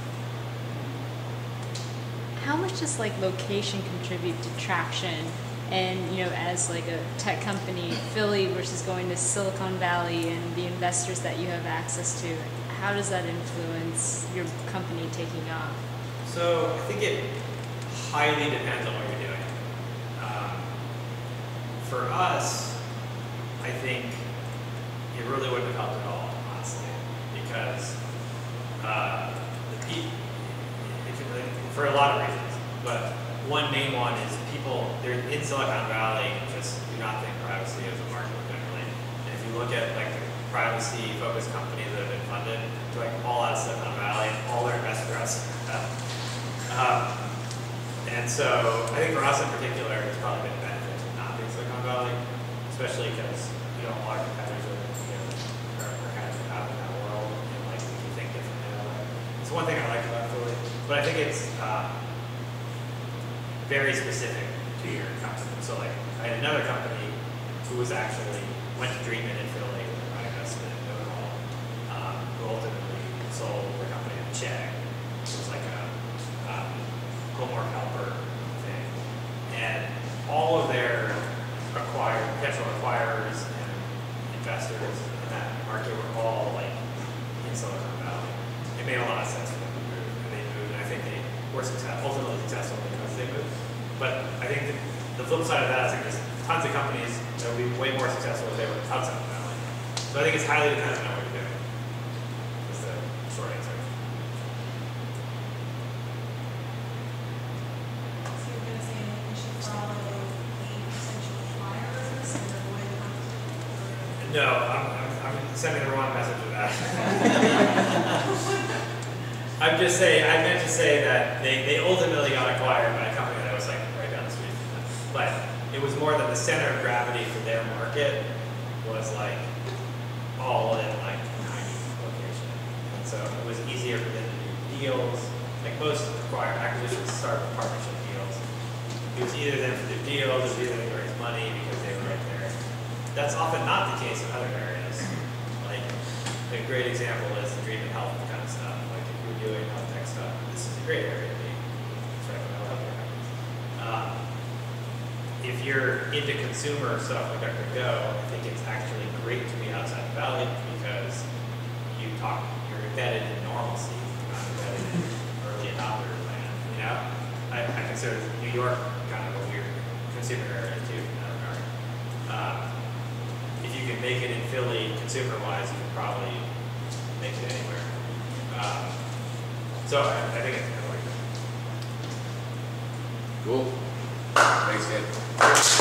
How much does like location contribute to traction? And you know, as like a tech company, Philly versus going to Silicon Valley and the investors that you have access to, how does that influence your company taking off? So I think it highly depends on what you're doing. Um, for us, I think it really wouldn't have helped at all, honestly, because uh, the pe- if it, for a lot of reasons, but one main one is people, they're in Silicon Valley, just do not think privacy is a market generally. And if you look at like the privacy-focused companies that have been funded to like all out of Silicon Valley, and all their investors are um, and so I think for us in particular, it's probably been a benefit to not be in Silicon Valley, especially because you know a lot of competitors are, you know, are, are kind of out in that world and like you think differently that way. It's one thing I like about Philly, but I think it's uh, very specific to your company. So like I had another company who was actually went to Dream In in Philly with my investment in Know It All, um, who ultimately sold the company to Chegg, which was like a um, homework helper thing. And all of their acquired potential acquirers and investors in that market were all like in Silicon Valley. It made a lot of sense for them to move, and they moved, and I think they were success, ultimately successful because they moved. But I think the, the flip side of that is like there's tons of companies that would be way more successful if they were outside the Valley. So I think it's highly dependent on what you're doing. Is the short answer. So you're going to say that we should follow the potential acquirers and avoid the competition? No, I'm, I'm, I'm sending the wrong message with that. I'm just saying, I meant to say that they, they ultimately got acquired by a company that was like right down the street from them. But it was more that the center of gravity for their market was like all in like tiny location. And so it was easier for them to do deals. Like most acquired acquisitions start with partnership deals. It was either them to do deals, it was either them to raise money because they were right there. That's often not the case in other areas. Like a great example is the Dream In Health kind of stuff. Like if you're doing health tech stuff, this is a great area to be. It's right when health tech happens. Um, if you're into consumer stuff like DuckDuckGo, I think it's actually great to be outside the Valley because you talk, you're embedded in normalcy, you're not embedded in early adopter land. You know, I, I consider New York kind of a weird consumer area too in that regard. Um, if you can make it in Philly consumer-wise, you can probably make it anywhere. Um, so I, I think it's kind of like that. Cool. Thanks, Gabe.